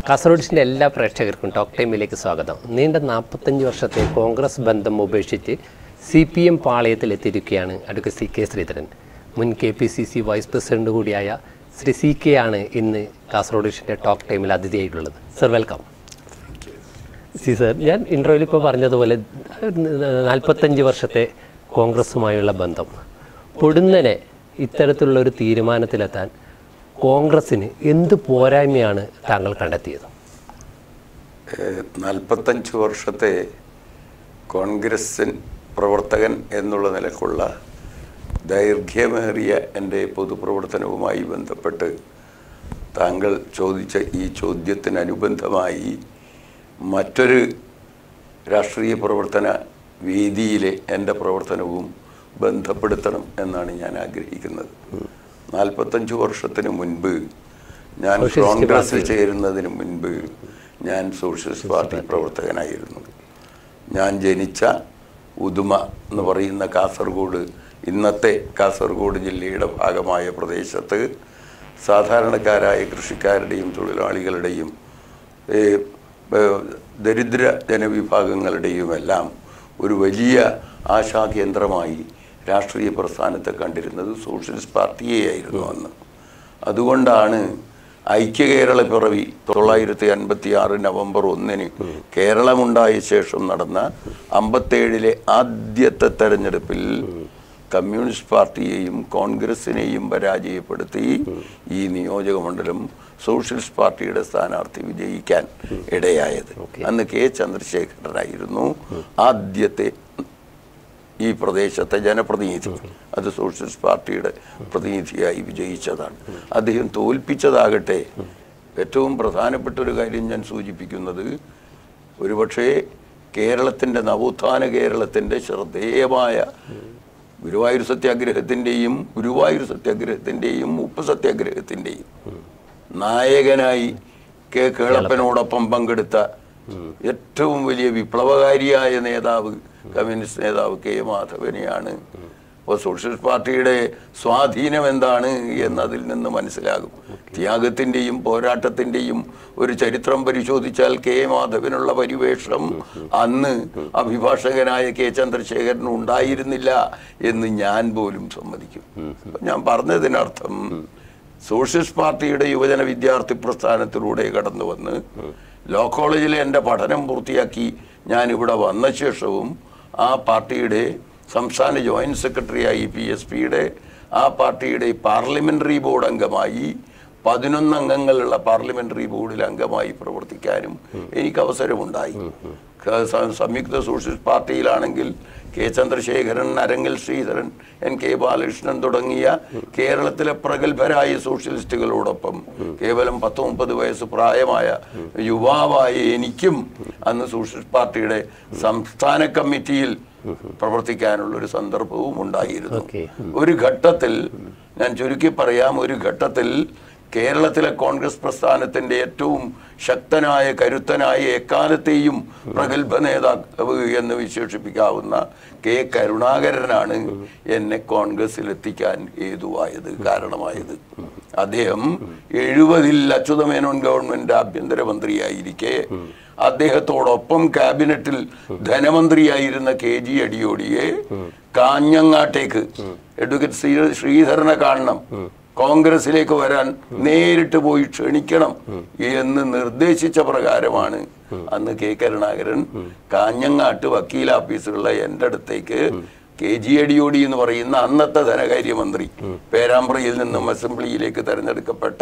കാസർഗോഡിൻ്റെ എല്ലാ പ്രേക്ഷകർക്കും ടോക്ക് ടൈമിലേക്ക് സ്വാഗതം. നീണ്ട 45 വർഷത്തെ കോൺഗ്രസ് ബന്ധം ഉപേക്ഷിച്ച് CPM പാളയത്തിലെത്തിയിരിക്കുകയാണ് അഡ്വക്കേറ്റ് CK ശ്രീധരൻ. മുൻ KPCC വൈസ് പ്രസിഡന്റ് കൂടിയായ ശ്രീ CK ആണ് ഇന്ന് കാസർഗോഡിൻ്റെ ടോക്ക് ടൈമിൽ അതിഥിയായിട്ടുള്ളത്. Sir, welcome. സർ, ഞാൻ ഇൻട്രോയിൽ ഇപ്പോൾ പറഞ്ഞതുപോലെ 45 വർഷത്തെ കോൺഗ്രസുമായുള്ള ബന്ധം പൊടുന്നനെ ഇത്തരത്തിലുള്ള ഒരു തീരുമാനത്തിലെത്താൻ കോൺഗ്രസിന് എന്ത് പോരായ്മയാണ് താങ്കൾ കണ്ടെത്തിയത്? 45 വർഷത്തെ കോൺഗ്രസ് പ്രവർത്തകൻ എന്നുള്ള നിലക്കുള്ള ദൈർഘ്യമേറിയ എൻ്റെ പൊതുപ്രവർത്തനവുമായി ബന്ധപ്പെട്ട് താങ്കൾ ചോദിച്ച ഈ ചോദ്യത്തിനനുബന്ധമായി മറ്റൊരു രാഷ്ട്രീയ പ്രവർത്തന വേദിയിലെ എൻ്റെ പ്രവർത്തനവും ബന്ധപ്പെടുത്തണം എന്നാണ് ഞാൻ ആഗ്രഹിക്കുന്നത്. 45 വർഷത്തിന് മുൻപ് ഞാൻ കോൺഗ്രസിൽ ചേരുന്നതിന് മുൻപ് ഞാൻ സോഷ്യലിസ്റ്റ് പാർട്ടി പ്രവർത്തകനായിരുന്നു. ഞാൻ ജനിച്ച ഉദുമ എന്ന് പറയുന്ന കാസർഗോഡ്, ഇന്നത്തെ കാസർഗോഡ് ജില്ലയുടെ ഭാഗമായ പ്രദേശത്ത് സാധാരണക്കാരായ കൃഷിക്കാരുടെയും തൊഴിലാളികളുടെയും ദരിദ്ര ജനവിഭാഗങ്ങളുടെയുമെല്ലാം ഒരു വലിയ ആശാകേന്ദ്രമായി രാഷ്ട്രീയ പ്രസ്ഥാനത്തെ കണ്ടിരുന്നത് സോഷ്യലിസ്റ്റ് പാർട്ടിയെയായിരുന്നു അന്ന്. അതുകൊണ്ടാണ് ഐക്യകേരള പിറവി 1956 നവംബർ 1 കേരളമുണ്ടായ ശേഷം നടന്ന 57 ആദ്യത്തെ തെരഞ്ഞെടുപ്പിൽ കമ്മ്യൂണിസ്റ്റ് പാർട്ടിയെയും കോൺഗ്രസിനെയും പരാജയപ്പെടുത്തി ഈ നിയോജക മണ്ഡലം സോഷ്യലിസ്റ്റ് പാർട്ടിയുടെ സ്ഥാനാർത്ഥി വിജയിക്കാൻ ഇടയായത്. അന്ന് K ചന്ദ്രശേഖരനായിരുന്നു ആദ്യത്തെ ഈ പ്രദേശത്തെ ജനപ്രതിനിധി. അത് സോഷ്യലിസ്റ്റ് പാർട്ടിയുടെ പ്രതിനിധിയായി വിജയിച്ചതാണ്. അദ്ദേഹം തോൽപ്പിച്ചതാകട്ടെ, ഏറ്റവും പ്രധാനപ്പെട്ട ഒരു കാര്യം ഞാൻ സൂചിപ്പിക്കുന്നത്, ഒരുപക്ഷേ കേരളത്തിൻ്റെ നവോത്ഥാന കേരളത്തിൻ്റെ ശ്രദ്ധേയമായ ഗുരുവായൂർ സത്യാഗ്രഹത്തിൻ്റെയും ഉപ്പ് സത്യാഗ്രഹത്തിൻ്റെയും നായകനായി കേളപ്പനോടൊപ്പം പങ്കെടുത്ത ഏറ്റവും വലിയ വിപ്ലവകാരിയായ നേതാവ്, കമ്മ്യൂണിസ്റ്റ് നേതാവ് K മാധവനെയാണ്. അപ്പോൾ സോഷ്യലിസ്റ്റ് പാർട്ടിയുടെ സ്വാധീനം എന്താണ് എന്നതിൽ നിന്ന് മനസ്സിലാകും. ത്യാഗത്തിൻ്റെയും പോരാട്ടത്തിൻ്റെയും ഒരു ചരിത്രം പരിശോധിച്ചാൽ K മാധവനുള്ള പരിവേഷം അന്ന് അഭിഭാഷകനായ K ചന്ദ്രശേഖരന് ഉണ്ടായിരുന്നില്ല എന്ന് ഞാൻ പോലും സമ്മതിക്കും. ഞാൻ പറഞ്ഞതിനർത്ഥം സോഷ്യലിസ്റ്റ് പാർട്ടിയുടെ യുവജന വിദ്യാർത്ഥി പ്രസ്ഥാനത്തിലൂടെ കടന്നു വന്ന് ലോ കോളേജിലെ എൻ്റെ പഠനം പൂർത്തിയാക്കി ഞാൻ ഇവിടെ വന്ന ശേഷവും ആ പാർട്ടിയുടെ സംസ്ഥാന ജോയിൻറ്റ് സെക്രട്ടറിയായി PSPയുടെ ആ പാർട്ടിയുടെ പാർലമെൻ്ററി ബോർഡ് അംഗമായി 11 അംഗങ്ങളുള്ള പാർലമെൻ്ററി ബോർഡിൽ അംഗമായി പ്രവർത്തിക്കാനും എനിക്ക് അവസരമുണ്ടായി. സംയുക്ത സോഷ്യലിസ്റ്റ് പാർട്ടിയിലാണെങ്കിൽ K ചന്ദ്രശേഖരൻ, അരങ്ങൽ ശ്രീധരൻ, K ബാലകൃഷ്ണൻ തുടങ്ങിയ കേരളത്തിലെ പ്രഗത്ഭരായ സോഷ്യലിസ്റ്റുകളോടൊപ്പം കേവലം 19 വയസ്സ് പ്രായമായ യുവാവായ എനിക്കും അന്ന് സോഷ്യലിസ്റ്റ് പാർട്ടിയുടെ സംസ്ഥാന കമ്മിറ്റിയിൽ പ്രവർത്തിക്കാനുള്ളൊരു സന്ദർഭവും ഉണ്ടായിരുന്നു. ഒരു ഘട്ടത്തിൽ, ഞാൻ ചുരുക്കി പറയാം, ഒരു ഘട്ടത്തിൽ കേരളത്തിലെ കോൺഗ്രസ് പ്രസ്ഥാനത്തിൻ്റെ ഏറ്റവും ശക്തനായ, കരുത്തനായ, എക്കാലത്തെയും പ്രഗത്ഭ നേതാവ് എന്ന് വിശേഷിപ്പിക്കാവുന്ന K കരുണാകരനാണ് എന്നെ കോൺഗ്രസിലെത്തിക്കാൻ കാരണമായത്. അദ്ദേഹം 70-ൽ അച്യുതമേനോൻ ഗവൺമെന്റ് ആഭ്യന്തരമന്ത്രിയായിരിക്കെ അദ്ദേഹത്തോടൊപ്പം ക്യാബിനറ്റിൽ ധനമന്ത്രിയായിരുന്ന KG അടിയോടിയെ കാഞ്ഞങ്ങാട്ടേക്ക് അഡ്വക്കേറ്റ് ശ്രീധരനെ കാണണം, കോൺഗ്രസിലേക്ക് വരാൻ നേരിട്ട് പോയി ക്ഷണിക്കണം എന്ന് നിർദ്ദേശിച്ച പ്രകാരമാണ് അന്ന് K കരുണാകരൻ കാഞ്ഞങ്ങാട്ട് വക്കീൽ ഓഫീസിലുള്ള എൻ്റെ അടുത്തേക്ക് KG അടിയോടി എന്ന് പറയുന്ന അന്നത്തെ ധനകാര്യമന്ത്രി, പേരാമ്പ്രയിൽ നിന്നും അസംബ്ലിയിലേക്ക് തെരഞ്ഞെടുക്കപ്പെട്ട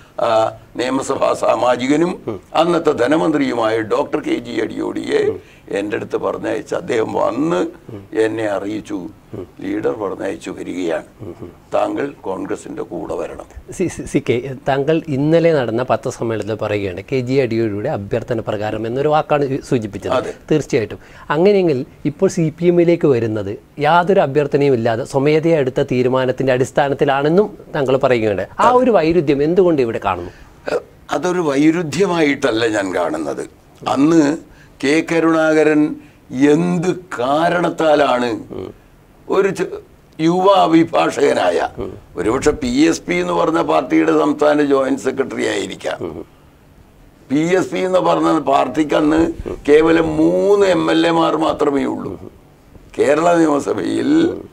നിയമസഭാ സാമാജികനും അന്നത്തെ ധനമന്ത്രിയുമായ ഡോക്ടർ KG അടിയോടിയെ എൻ്റെ അടുത്ത് പറഞ്ഞയച്ച് അദ്ദേഹം വന്ന് എന്നെ അറിയിച്ചു, ലീഡർ പറഞ്ഞയച്ചു വരികയാണ്, താങ്കൾ കോൺഗ്രസിന്റെ കൂടെ വരണം. CK, താങ്കൾ ഇന്നലെ നടന്ന പത്രസമ്മേളനത്തിൽ പറയുകയാണ് KG അടിയോടിയുടെ അഭ്യർത്ഥന പ്രകാരം എന്നൊരു വാക്കാണ് സൂചിപ്പിച്ചത്. തീർച്ചയായിട്ടും അങ്ങനെയെങ്കിൽ ഇപ്പോൾ CPMലേക്ക് വരുന്നത് യാതൊരു അഭ്യർത്ഥനയും ഇല്ലാതെ സ്വമേധയാ എടുത്ത തീരുമാനത്തിന്റെ അടിസ്ഥാനത്തിലാണെന്നും താങ്കൾ പറയുകയാണ്. ആ ഒരു വൈരുദ്ധ്യം എന്തുകൊണ്ട് ഇവിടെ കാണുന്നു? അതൊരു വൈരുദ്ധ്യമായിട്ടല്ല ഞാൻ കാണുന്നത്. അന്ന് K കരുണാകരൻ എന്ത് കാരണത്താലാണ് ഒരു യുവ അഭിഭാഷകനായ, ഒരുപക്ഷെ PSP എന്ന് പറഞ്ഞ പാർട്ടിയുടെ സംസ്ഥാന ജോയിന്റ് സെക്രട്ടറി ആയിരിക്കാം, PSP എന്ന് പറഞ്ഞ പാർട്ടിക്ക് അന്ന് കേവലം 3 MLA-മാർ മാത്രമേ ഉള്ളൂ. കേരള നിയമസഭയിൽ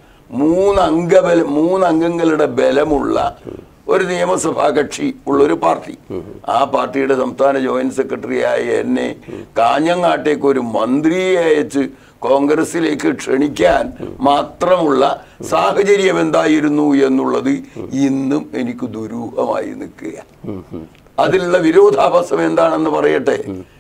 3 അംഗങ്ങളുടെ ബലമുള്ള ഒരു നിയമസഭാ കക്ഷി ഉള്ളൊരു പാർട്ടി. ആ പാർട്ടിയുടെ സംസ്ഥാന ജോയിന്റ് സെക്രട്ടറിയായ എന്നെ കാഞ്ഞങ്ങാട്ടേക്ക് ഒരു മന്ത്രിയെ അയച്ച് കോൺഗ്രസിലേക്ക് ക്ഷണിക്കാൻ മാത്രമുള്ള സാഹചര്യം എന്തായിരുന്നു എന്നുള്ളത് ഇന്നും എനിക്ക് ദുരൂഹമായി നിൽക്കുക. അതിലുള്ള വിരോധാഭാസം എന്താണെന്ന് പറയട്ടെ.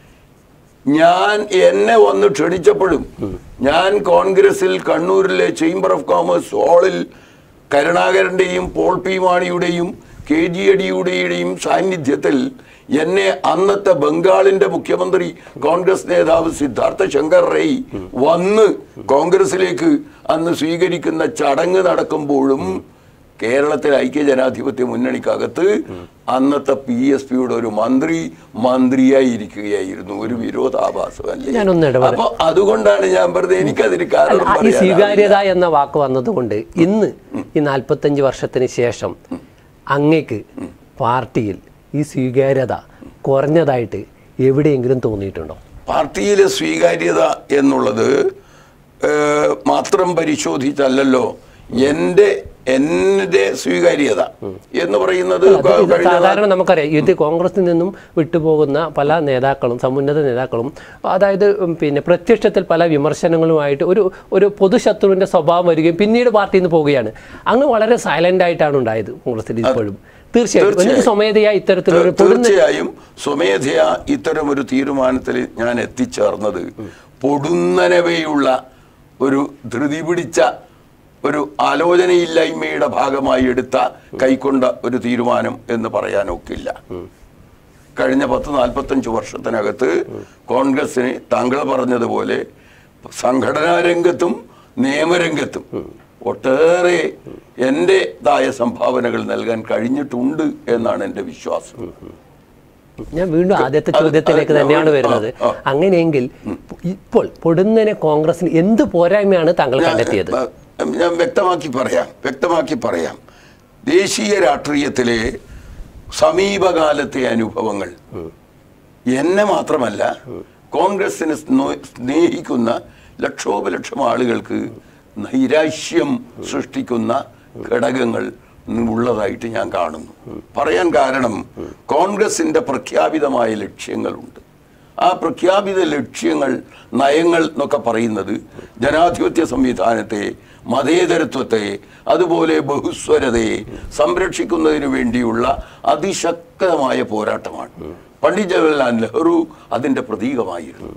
എന്നെ വന്ന് ക്ഷണിച്ചപ്പോഴും ഞാൻ കോൺഗ്രസിൽ കണ്ണൂരിലെ ചേംബർ ഓഫ് കോമേഴ്സ് ഹാളിൽ കരുണാകരന്റെയും പോൾ പി മാണിയുടെയും KG അടിയുടെയും സാന്നിധ്യത്തിൽ എന്നെ അന്നത്തെ ബംഗാളിന്റെ മുഖ്യമന്ത്രി കോൺഗ്രസ് നേതാവ് സിദ്ധാർത്ഥ ശങ്കർ റെയ് വന്ന് കോൺഗ്രസിലേക്ക് അന്ന് സ്വീകരിക്കുന്ന ചടങ്ങ് നടക്കുമ്പോഴും കേരളത്തിലെ ഐക്യജനാധിപത്യ മുന്നണിക്കകത്ത് അന്നത്തെ PSPയുടെ ഒരു മന്ത്രിയായിരിക്കുകയായിരുന്നു. ഒരു വിരോധാഭാസമല്ലേ? അപ്പൊ അതുകൊണ്ടാണ് ഞാൻ പറഞ്ഞത് എനിക്കതിന് കാരണം ഈ സ്വീകാര്യത എന്ന വാക്ക് വന്നതുകൊണ്ട് ഇന്ന് ഈ 45 വർഷത്തിന് ശേഷം അങ്ങേക്ക് പാർട്ടിയിൽ ഈ സ്വീകാര്യത കുറഞ്ഞതായിട്ട് എവിടെയെങ്കിലും തോന്നിയിട്ടുണ്ടോ? പാർട്ടിയിലെ സ്വീകാര്യത എന്നുള്ളത് മാത്രം പരിശോധിച്ചല്ലോ എന്റെ സ്വീകാര്യത എന്ന് പറയുന്നത്. സാധാരണ നമുക്കറിയാം ഇത് കോൺഗ്രസിൽ നിന്നും വിട്ടുപോകുന്ന പല നേതാക്കളും സമുന്നത നേതാക്കളും അതായത് പിന്നെ പ്രത്യക്ഷത്തിൽ പല വിമർശനങ്ങളുമായിട്ട് ഒരു പൊതുശത്രുവിന്റെ സ്വഭാവം വരികയും പിന്നീട് പാർട്ടിയിൽ നിന്ന് പോവുകയാണ്. അങ്ങ് വളരെ സൈലന്റ് ആയിട്ടാണ് ഉണ്ടായത് കോൺഗ്രസിൽ ഇപ്പോഴും. തീർച്ചയായും സ്വമേധയാ ഇത്തരം ഒരു തീരുമാനത്തിൽ ഞാൻ എത്തിച്ചേർന്നത് പൊടുന്നനവെയുള്ള ഒരു ധൃതി പിടിച്ച ഒരു ആലോചനയില്ലായ്മയുടെ ഭാഗമായി കൈക്കൊണ്ട ഒരു തീരുമാനം എന്ന് പറയാനൊക്കില്ല. കഴിഞ്ഞ 40-45 വർഷത്തിനകത്ത് കോൺഗ്രസിന് താങ്കൾ പറഞ്ഞതുപോലെ സംഘടനാ രംഗത്തും നിയമരംഗത്തും ഒട്ടേറെ എന്റേതായ സംഭാവനകൾ നൽകാൻ കഴിഞ്ഞിട്ടുണ്ട് എന്നാണ് എൻ്റെ വിശ്വാസം. ഞാൻ വീണ്ടും ആദ്യത്തെ ചോദ്യത്തിലേക്ക് തന്നെയാണ് വരുന്നത്. അങ്ങനെയെങ്കിൽ ഇപ്പോൾ പൊടുന്നനെ കോൺഗ്രസിന് എന്ത് പോരായ്മയാണ് താങ്കൾ കണ്ടെത്തിയത്? ഞാൻ വ്യക്തമാക്കി പറയാം. ദേശീയ രാഷ്ട്രീയത്തിലെ സമീപകാലത്തെ അനുഭവങ്ങൾ എന്നെ മാത്രമല്ല കോൺഗ്രസിനെ സ്നേഹിക്കുന്ന ലക്ഷോപലക്ഷം ആളുകൾക്ക് നൈരാശ്യം സൃഷ്ടിക്കുന്ന ഘടകങ്ങൾ ഉള്ളതായിട്ട് ഞാൻ കാണുന്നു. പറയാൻ കാരണം കോൺഗ്രസിന്റെ പ്രഖ്യാപിതമായ ലക്ഷ്യങ്ങളുണ്ട്. ആ പ്രഖ്യാപിത ലക്ഷ്യങ്ങൾ, നയങ്ങൾ എന്നൊക്കെ പറയുന്നത് ജനാധിപത്യ സംവിധാനത്തെ, മതേതരത്വത്തെ, അതുപോലെ ബഹുസ്വരതയെ സംരക്ഷിക്കുന്നതിന് വേണ്ടിയുള്ള അതിശക്തമായ പോരാട്ടമാണ്. പണ്ഡിറ്റ് ജവഹർലാൽ നെഹ്റു അതിൻ്റെ പ്രതീകമായിരുന്നു.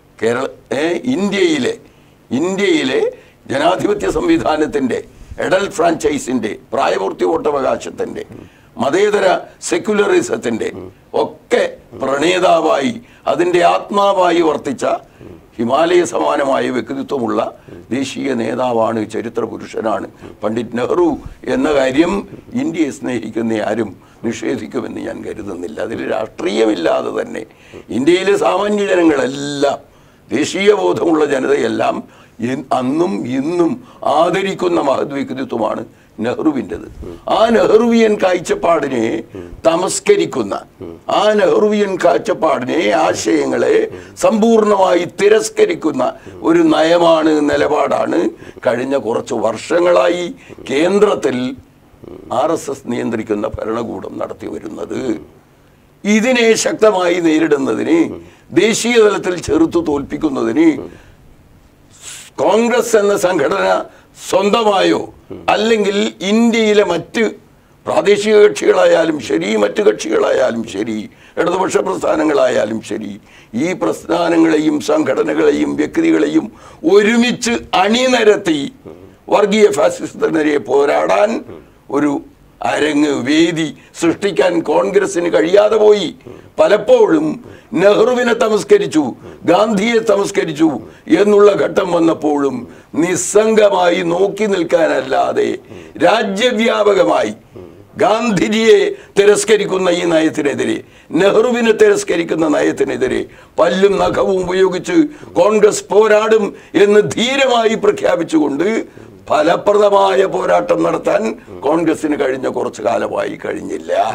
ഇന്ത്യയിലെ ജനാധിപത്യ സംവിധാനത്തിൻ്റെ, അഡൽട്ട് ഫ്രാഞ്ചൈസിൻ്റെ, പ്രായപൂർത്തി വോട്ടവകാശത്തിൻ്റെ, മതേതര സെക്യുലറിസത്തിൻ്റെ ഒക്കെ പ്രണേതാവായി അതിൻ്റെ ആത്മാവായി വർത്തിച്ച ഹിമാലയ സമാനമായ വ്യക്തിത്വമുള്ള ദേശീയ നേതാവാണ്, ചരിത്ര പുരുഷനാണ് പണ്ഡിറ്റ് നെഹ്റു എന്ന കാര്യം ഇന്ത്യയെ സ്നേഹിക്കുന്ന ആരും നിഷേധിക്കുമെന്ന് ഞാൻ കരുതുന്നില്ല. അതിൽ രാഷ്ട്രീയമില്ലാതെ തന്നെ ഇന്ത്യയിലെ സാമാന്യ ജനങ്ങളെല്ലാം, ദേശീയ ബോധമുള്ള ജനതയെല്ലാം അന്നും ഇന്നും ആദരിക്കുന്ന മഹത് വ്യക്തിത്വമാണ് നെഹ്റുവിൻ്റെത്. ആ നെഹ്റുവിയൻ കാഴ്ചപ്പാടിനെ തമസ്കരിക്കുന്ന, ആ നെഹ്റുവിയൻ കാഴ്ചപ്പാടിനെ, ആശയങ്ങളെ സമ്പൂർണമായി തിരസ്കരിക്കുന്ന ഒരു നയമാണ്, നിലപാടാണ് കഴിഞ്ഞ കുറച്ച് വർഷങ്ങളായി കേന്ദ്രത്തിൽ RSS നിയന്ത്രിക്കുന്ന ഭരണകൂടം നടത്തി വരുന്നത്. ഇതിനെ ശക്തമായി നേരിടുന്നതിന്, ദേശീയ തലത്തിൽ ചെറുത്തു തോൽപ്പിക്കുന്നതിന് കോൺഗ്രസ് എന്ന സംഘടന സ്വന്തമായോ അല്ലെങ്കിൽ ഇന്ത്യയിലെ മറ്റ് പ്രാദേശിക കക്ഷികളായാലും ശരി, മറ്റ് കക്ഷികളായാലും ശരി, ഇടതുപക്ഷ പ്രസ്ഥാനങ്ങളായാലും ശരി, ഈ പ്രസ്ഥാനങ്ങളെയും സംഘടനകളെയും വ്യക്തികളെയും ഒരുമിച്ച് അണിനിരത്തി വർഗീയ ഫാസിസത്തിനെതിരെ പോരാടാൻ ഒരു വേദി സൃഷ്ടിക്കാൻ കോൺഗ്രസിന് കഴിയാതെ പോയി. പലപ്പോഴും നെഹ്റുവിനെ തമസ്കരിച്ചു, ഗാന്ധിയെ തമസ്കരിച്ചു എന്നുള്ള ഘട്ടം വന്നപ്പോഴും നിസ്സംഗമായി നോക്കി നിൽക്കാനല്ലാതെ രാജ്യവ്യാപകമായി ഗാന്ധിജിയെ തിരസ്കരിക്കുന്ന ഈ നയത്തിനെതിരെ, നെഹ്റുവിനെ തിരസ്കരിക്കുന്ന നയത്തിനെതിരെ പല്ലും നഖവും ഉപയോഗിച്ച് കോൺഗ്രസ് പോരാടും എന്ന് ധീരമായി പ്രഖ്യാപിച്ചുകൊണ്ട് ഫലപ്രദമായ പോരാട്ടം നടത്താൻ കോൺഗ്രസിന് കഴിഞ്ഞ കുറച്ചു കാലമായി കഴിഞ്ഞില്ല.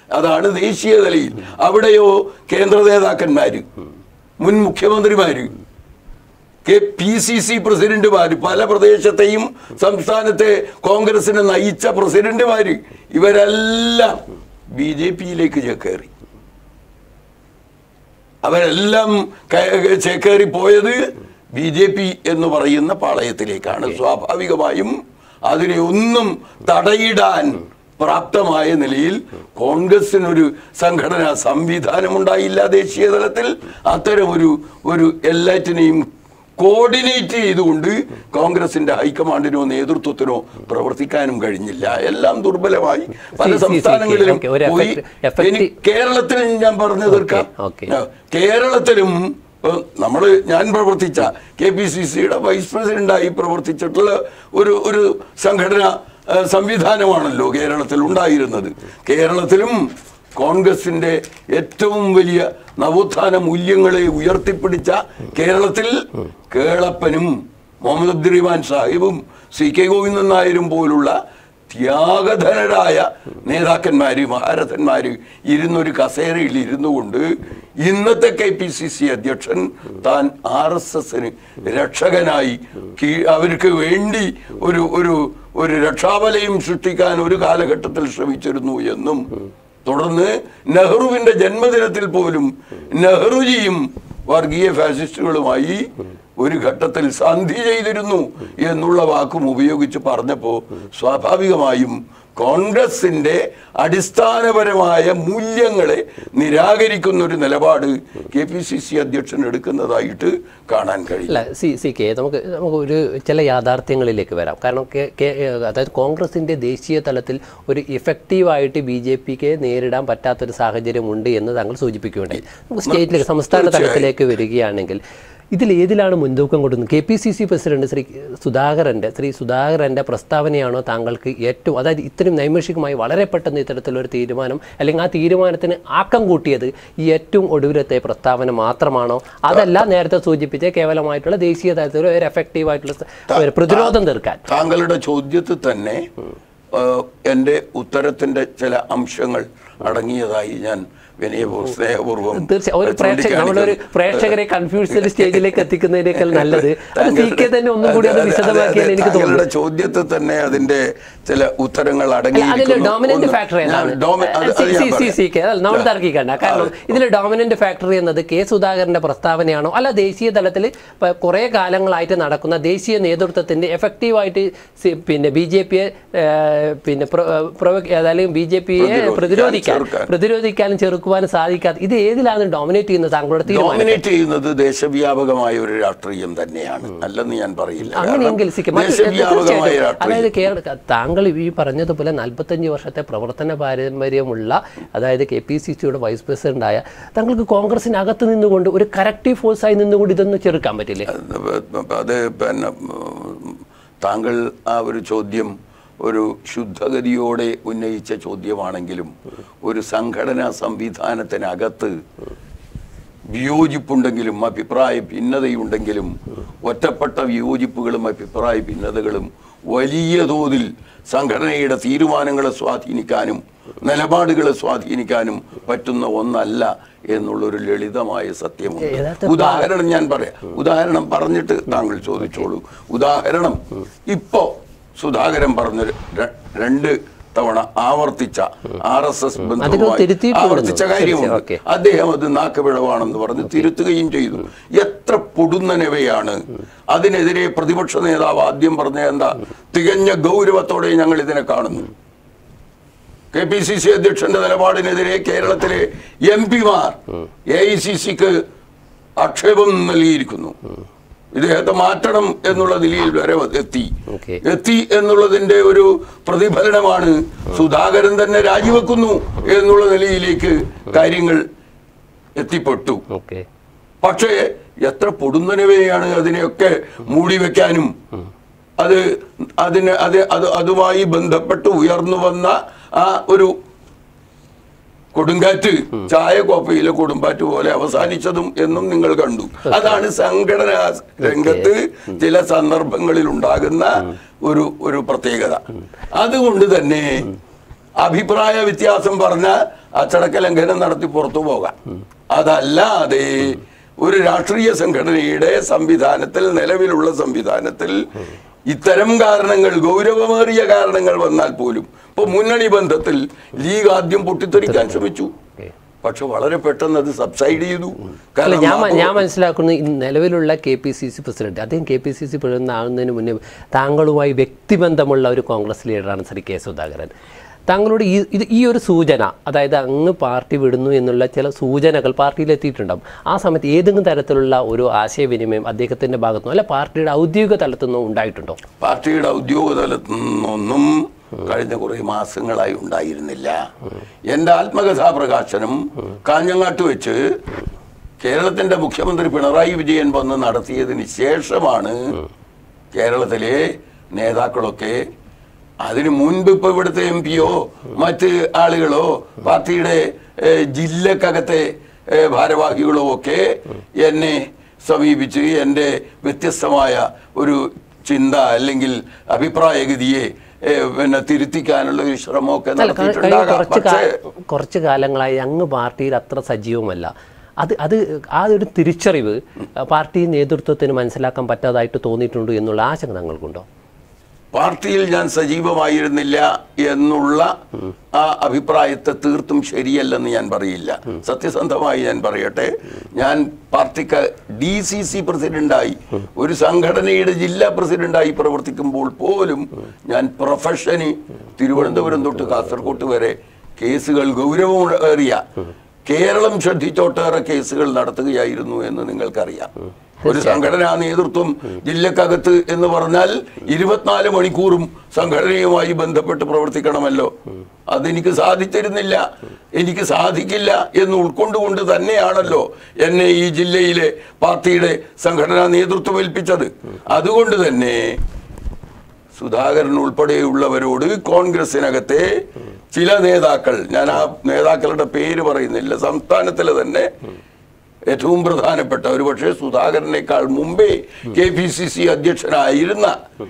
അതാണ് ദേശീയ തലയിൽ. അവിടെയോ കേന്ദ്ര നേതാക്കന്മാര്, മുൻ മുഖ്യമന്ത്രിമാര്, PCC പ്രസിഡന്റുമാര്, പല പ്രദേശത്തെയും സംസ്ഥാനത്തെ കോൺഗ്രസിനെ നയിച്ച പ്രസിഡന്റുമാര്, ഇവരെല്ലാം BJPയിലേക്ക് ചേക്കേറി. അവരെല്ലാം ചേക്കേറി പോയത് BJP എന്ന് പറയുന്ന പാളയത്തിലേക്കാണ്. സ്വാഭാവികമായും അതിനെ ഒന്നും തടയിടാൻ പ്രാപ്തമായ നിലയിൽ കോൺഗ്രസിനൊരു സംഘടനാ സംവിധാനം ഉണ്ടായില്ല ദേശീയ തലത്തിൽ. അത്തരം ഒരു എല്ലാറ്റിനെയും കോർഡിനേറ്റ് ചെയ്തുകൊണ്ട് കോൺഗ്രസിന്റെ ഹൈക്കമാൻഡിനോ നേതൃത്വത്തിനോ പ്രവർത്തിക്കാനും കഴിഞ്ഞില്ല. എല്ലാം ദുർബലമായി പല സംസ്ഥാനങ്ങളിലും പോയി. കേരളത്തിൽ ഞാൻ പറഞ്ഞു തീർക്കാം. കേരളത്തിലും ഞാൻ പ്രവർത്തിച്ച KPCCയുടെ വൈസ് പ്രസിഡന്റായി പ്രവർത്തിച്ചിട്ടുള്ള ഒരു സംഘടനാ സംവിധാനമാണല്ലോ കേരളത്തിൽ ഉണ്ടായിരുന്നത്. കേരളത്തിലും കോൺഗ്രസിന്റെ ഏറ്റവും വലിയ നവോത്ഥാന മൂല്യങ്ങളെ ഉയർത്തിപ്പിടിച്ച കേരളത്തിൽ കേളപ്പനും മുഹമ്മദ് അബ്ദുറഹ്മാൻ സാഹിബും CK ഗോവിന്ദൻ നായരും പോലുള്ള ത്യാഗധനരായ നേതാക്കന്മാര്, മഹാരഥന്മാര് ഇരുന്നൊരു കസേരയിൽ ഇരുന്നു കൊണ്ട് ഇന്നത്തെ KPCC അധ്യക്ഷൻ താൻ RSSന് രക്ഷകനായി അവർക്ക് വേണ്ടി ഒരു രക്ഷാവലയം സൃഷ്ടിക്കാൻ ഒരു കാലഘട്ടത്തിൽ ശ്രമിച്ചിരുന്നു എന്നും, തുടർന്ന് നെഹ്റുവിന്റെ ജന്മദിനത്തിൽ പോലും നെഹ്റുജിയും വർഗീയ ഫാസിസ്റ്റുകളുമായി ഒരു ഘട്ടത്തിൽ സന്ധി ചെയ്തിരുന്നു എന്നുള്ള വാക്കും ഉപയോഗിച്ച് പറഞ്ഞപ്പോൾ സ്വാഭാവികമായും കോൺഗ്രസിന്റെ അടിസ്ഥാനപരമായ മൂല്യങ്ങളെ നിരാകരിക്കുന്ന ഒരു നിലപാട് KPCC അധ്യക്ഷൻ എടുക്കുന്നതായിട്ട് കാണാൻ കഴിയില്ല. നമുക്ക് ഒരു ചില യാഥാർത്ഥ്യങ്ങളിലേക്ക് വരാം. കാരണം അതായത് കോൺഗ്രസിന്റെ ദേശീയ തലത്തിൽ ഒരു ഇഫക്റ്റീവായിട്ട് BJPക്ക് നേരിടാൻ പറ്റാത്തൊരു സാഹചര്യം ഉണ്ട് എന്ന് താങ്കൾ സൂചിപ്പിക്കുകയുണ്ടായി. നമുക്ക് സ്റ്റേറ്റിലേക്ക്, സംസ്ഥാന തലത്തിലേക്ക് വരികയാണെങ്കിൽ ഇതിലേതിലാണ് മുൻതൂക്കം കൊടുക്കുന്നത്? KPCC പ്രസിഡന്റ് ശ്രീ സുധാകരൻ്റെ പ്രസ്താവനയാണോ താങ്കൾക്ക് ഏറ്റവും, അതായത് ഇത്രയും നൈമിഷികമായി വളരെ പെട്ടെന്ന് ഇത്തരത്തിലൊരു തീരുമാനം, അല്ലെങ്കിൽ ആ തീരുമാനത്തിന് ആക്കം കൂട്ടിയത് ഈ ഏറ്റവും ഒടുവിലത്തെ പ്രസ്താവന മാത്രമാണോ? അതല്ല നേരത്തെ സൂചിപ്പിച്ച കേവലമായിട്ടുള്ള ദേശീയ തലത്തിൽ ഒരു എഫക്റ്റീവായിട്ടുള്ള പ്രതിരോധം തീർക്കാൻ? താങ്കളുടെ ചോദ്യത്തിൽ തന്നെ എൻ്റെ ഉത്തരത്തിൻ്റെ ചില അംശങ്ങൾ അടങ്ങിയതായി ഞാൻ സ്നേഹപൂർവ്വം നമ്മളൊരു പ്രേക്ഷകരെ കൺഫ്യൂഷൻ സ്റ്റേജിലേക്ക് എത്തിക്കുന്നതിനേക്കാൾ നല്ലത് തന്നെ ഒന്നും കൂടി അത് വിശദമാക്കിയാൽ എനിക്ക് തോന്നുന്നു. ചോദ്യത്തിൽ തന്നെ അതിന്റെ ചില ഉത്തരങ്ങൾ അടങ്ങിയിരിക്കുന്നു. ഡോമിനന്റ് ഫാക്ടർ ഏതാണ്? നമ്മൾ തർക്കിക്കണ്ട. കാരണം ഇതിൽ ഡോമിനന്റ് ഫാക്ടർ എന്നത് സുധാകരന്റെ പ്രസ്താവനയാണോ, അല്ല ദേശീയ തലത്തിൽ കുറെ കാലങ്ങളായിട്ട് നടക്കുന്ന ദേശീയ നേതൃത്വത്തിന്റെ എഫക്റ്റീവായിട്ട് BJPയെ അല്ലെങ്കിൽ BJPയെ പ്രതിരോധിക്കാനും ചെറുക്കും സാധിക്കാതെ ഇത് ഏതിലാണ് ഡോമിനേറ്റ് ചെയ്യുന്നത്? താങ്കളുടെ ഡോമിനേറ്റ് ചെയ്യുന്നത് ദേശവ്യാപകമായ ഒരു രാഷ്ട്രീയം തന്നെയാണ്, അല്ലെന്ന് ഞാൻ പറയില്ല. അങ്ങനെയെങ്കിൽ അതായത് താങ്കൾ ഈ പറഞ്ഞതുപോലെ 45 വർഷത്തെ പ്രവർത്തന പാരമ്പര്യമുള്ള, അതായത് KPCCയുടെ വൈസ് പ്രസിഡന്റായ താങ്കൾക്ക് കോൺഗ്രസിനകത്ത് നിന്നുകൊണ്ട് ഒരു കറക്റ്റീവ് ഫോഴ്സായി നിന്നുകൊണ്ട് ഇതൊന്നും ചെറുക്കാൻ പറ്റില്ലേ? അത് താങ്കൾ ആ ഒരു ചോദ്യം ഒരു ശുദ്ധഗതിയോടെ ഉന്നയിച്ച ചോദ്യമാണെങ്കിലും ഒരു സംഘടനാ സംവിധാനത്തിനകത്ത് വിയോജിപ്പുണ്ടെങ്കിലും അഭിപ്രായ ഭിന്നതയുണ്ടെങ്കിലും ഒറ്റപ്പെട്ട വിയോജിപ്പുകളും അഭിപ്രായ ഭിന്നതകളും വലിയ തോതിൽ സംഘടനയുടെ തീരുമാനങ്ങളെ സ്വാധീനിക്കാനും നിലപാടുകളെ സ്വാധീനിക്കാനും പറ്റുന്ന ഒന്നല്ല എന്നുള്ളൊരു ലളിതമായ സത്യമുണ്ട്. ഉദാഹരണം ഞാൻ പറയാം. ഉദാഹരണം പറഞ്ഞിട്ട് താങ്കൾ ചോദിച്ചോളൂ. ഉദാഹരണം, ഇപ്പോ സുധാകരൻ പറഞ്ഞ 2 തവണ ആവർത്തിച്ച RSS ബന്ധവുമായി ആവർത്തിച്ച കാര്യമുണ്ട്. അദ്ദേഹം അത് നാക്കുപിഴവാണെന്ന് പറഞ്ഞ് തിരുത്തുകയും ചെയ്തു. എത്ര പൊടുന്നനവയാണ്! അതിനെതിരെ പ്രതിപക്ഷ നേതാവ് ആദ്യം പറഞ്ഞ എന്താ? തികഞ്ഞ ഗൗരവത്തോടെ ഞങ്ങൾ ഇതിനെ കാണുന്നു. KPCC അധ്യക്ഷന്റെ നിലപാടിനെതിരെ കേരളത്തിലെ MP മാർ AICCക്ക് ആക്ഷേപം നൽകിയിരിക്കുന്നു. ഇദ്ദേഹത്തെ മാറ്റണം എന്നുള്ള നിലയിൽ വരെ എത്തി എന്നുള്ളതിന്റെ ഒരു പ്രതിഫലനമാണ് സുധാകരൻ തന്നെ രാജിവെക്കുന്നു എന്നുള്ള നിലയിലേക്ക് കാര്യങ്ങൾ എത്തിപ്പെട്ടു. പക്ഷേ എത്ര പൊടുന്നനവെയാണ് അതിനെയൊക്കെ മൂടിവെക്കാനും അതുമായി ബന്ധപ്പെട്ട് ഉയർന്നു വന്ന ആ ഒരു കൊടുങ്കാറ്റ് ചായക്കോപ്പയിലെ കൊടുങ്കാറ്റ് പോലെ അവസാനിച്ചതും എന്നും നിങ്ങൾ കണ്ടു. അതാണ് സംഘടനാ രംഗത്ത് ചില സന്ദർഭങ്ങളിൽ ഉണ്ടാകുന്ന ഒരു പ്രത്യേകത. അതുകൊണ്ട് തന്നെ അഭിപ്രായ വ്യത്യാസം പറഞ്ഞ അച്ചടക്ക ലംഘനം നടത്തി പുറത്തു പോകാം. അതല്ലാതെ ഒരു രാഷ്ട്രീയ സംഘടനയുടെ സംവിധാനത്തിൽ, നിലവിലുള്ള സംവിധാനത്തിൽ ഇത്തരം കാരണങ്ങൾ, ഗൗരവമേറിയ കാരണങ്ങൾ വന്നാൽ പോലും, ഇപ്പൊ മുന്നണി ബന്ധത്തിൽ ലീഗ് ആദ്യം പൊട്ടിത്തെറിക്കാൻ ശ്രമിച്ചു, പക്ഷെ വളരെ പെട്ടെന്ന് അത് സബ്സൈഡ് ചെയ്തു. ഞാൻ മനസ്സിലാക്കുന്നു നിലവിലുള്ള KPCC പ്രസിഡന്റ്, അദ്ദേഹം KPCC പ്രസിഡന്റ് ആകുന്നതിന് മുന്നേ താങ്കളുമായി വ്യക്തിബന്ധമുള്ള ഒരു കോൺഗ്രസ് ലീഡറാണ് ശ്രീ K. സുധാകരൻ. താങ്കളോട് ഈ ഒരു സൂചന, അതായത് അങ്ങ് പാർട്ടി വിടുന്നു എന്നുള്ള ചില സൂചനകൾ പാർട്ടിയിൽ എത്തിയിട്ടുണ്ടാകും. ആ സമയത്ത് ഏതെങ്കിലും തരത്തിലുള്ള ഒരു ആശയവിനിമയം അദ്ദേഹത്തിന്റെ ഭാഗത്തുനിന്നോ അല്ല പാർട്ടിയുടെ ഔദ്യോഗിക തലത്തു നിന്നോ ഉണ്ടായിട്ടുണ്ടോ? പാർട്ടിയുടെ ഔദ്യോഗിക തലത്തു നിന്നൊന്നും കഴിഞ്ഞ കുറേ മാസങ്ങളായി ഉണ്ടായിരുന്നില്ല. എൻ്റെ ആത്മകഥാപ്രകാശനം കാഞ്ഞങ്ങാട്ട് വെച്ച് കേരളത്തിന്റെ മുഖ്യമന്ത്രി പിണറായി വിജയൻ വന്ന് നടത്തിയതിന് ശേഷമാണ് കേരളത്തിലെ നേതാക്കളൊക്കെ, അതിനു മുൻപ് ഇപ്പൊ ഇവിടുത്തെ MP-യോ മറ്റ് ആളുകളോ പാർട്ടിയുടെ ജില്ലക്കകത്തെ ഭാരവാഹികളോ ഒക്കെ എന്നെ സമീപിച്ച് എൻ്റെ വ്യത്യസ്തമായ ഒരു ചിന്ത അല്ലെങ്കിൽ അഭിപ്രായഗതിയെ തിരുത്തിക്കാനുള്ള ഒരു ശ്രമമൊക്കെ കുറച്ച് കാലങ്ങളായി അങ്ങ് പാർട്ടിയിൽ അത്ര സജീവമല്ല. ആ ഒരു തിരിച്ചറിവ് പാർട്ടി നേതൃത്വത്തിന് മനസ്സിലാക്കാൻ പറ്റാതായിട്ട് തോന്നിയിട്ടുണ്ട് എന്നുള്ള ആശങ്ക താങ്കൾക്കുണ്ടോ? പാർട്ടിയിൽ ഞാൻ സജീവമായിരുന്നില്ല എന്നുള്ള ആ അഭിപ്രായത്തെ തീർത്തും ശരിയല്ലെന്ന് ഞാൻ പറയില്ല. സത്യസന്ധമായി ഞാൻ പറയട്ടെ, ഞാൻ പാർട്ടിക്ക് DCC പ്രസിഡന്റായി, ഒരു സംഘടനയുടെ ജില്ലാ പ്രസിഡന്റായി പ്രവർത്തിക്കുമ്പോൾ പോലും ഞാൻ പ്രൊഫഷന് തിരുവനന്തപുരം തൊട്ട് കാസർഗോഡ് വരെ കേസുകൾ ഗൗരവമേറിയ, കേരളം ശ്രദ്ധിച്ചോട്ടേറെ കേസുകൾ നടത്തുകയായിരുന്നു എന്ന് നിങ്ങൾക്കറിയാം. ഒരു സംഘടനാ നേതൃത്വം ജില്ലക്കകത്ത് എന്ന് പറഞ്ഞാൽ 24 മണിക്കൂറും സംഘടനയുമായി ബന്ധപ്പെട്ട് പ്രവർത്തിക്കണമല്ലോ. അതെനിക്ക് സാധിച്ചിരുന്നില്ല, എനിക്ക് സാധിക്കില്ല എന്ന് ഉൾക്കൊണ്ടുകൊണ്ട് തന്നെയാണല്ലോ എന്നെ ഈ ജില്ലയിലെ പാർട്ടിയുടെ സംഘടനാ നേതൃത്വം ഏൽപ്പിച്ചത്. അതുകൊണ്ട് തന്നെ സുധാകരൻ ഉൾപ്പെടെയുള്ളവരോട് കോൺഗ്രസിനകത്തെ ചില നേതാക്കൾ, ഞാൻ ആ നേതാക്കളുടെ പേര് പറയുന്നില്ല, സംസ്ഥാനത്തിലെ തന്നെ ഏറ്റവും പ്രധാനപ്പെട്ട, ഒരു പക്ഷേ സുധാകരനേക്കാൾ മുമ്പേ KPCC അധ്യക്ഷനായിരുന്ന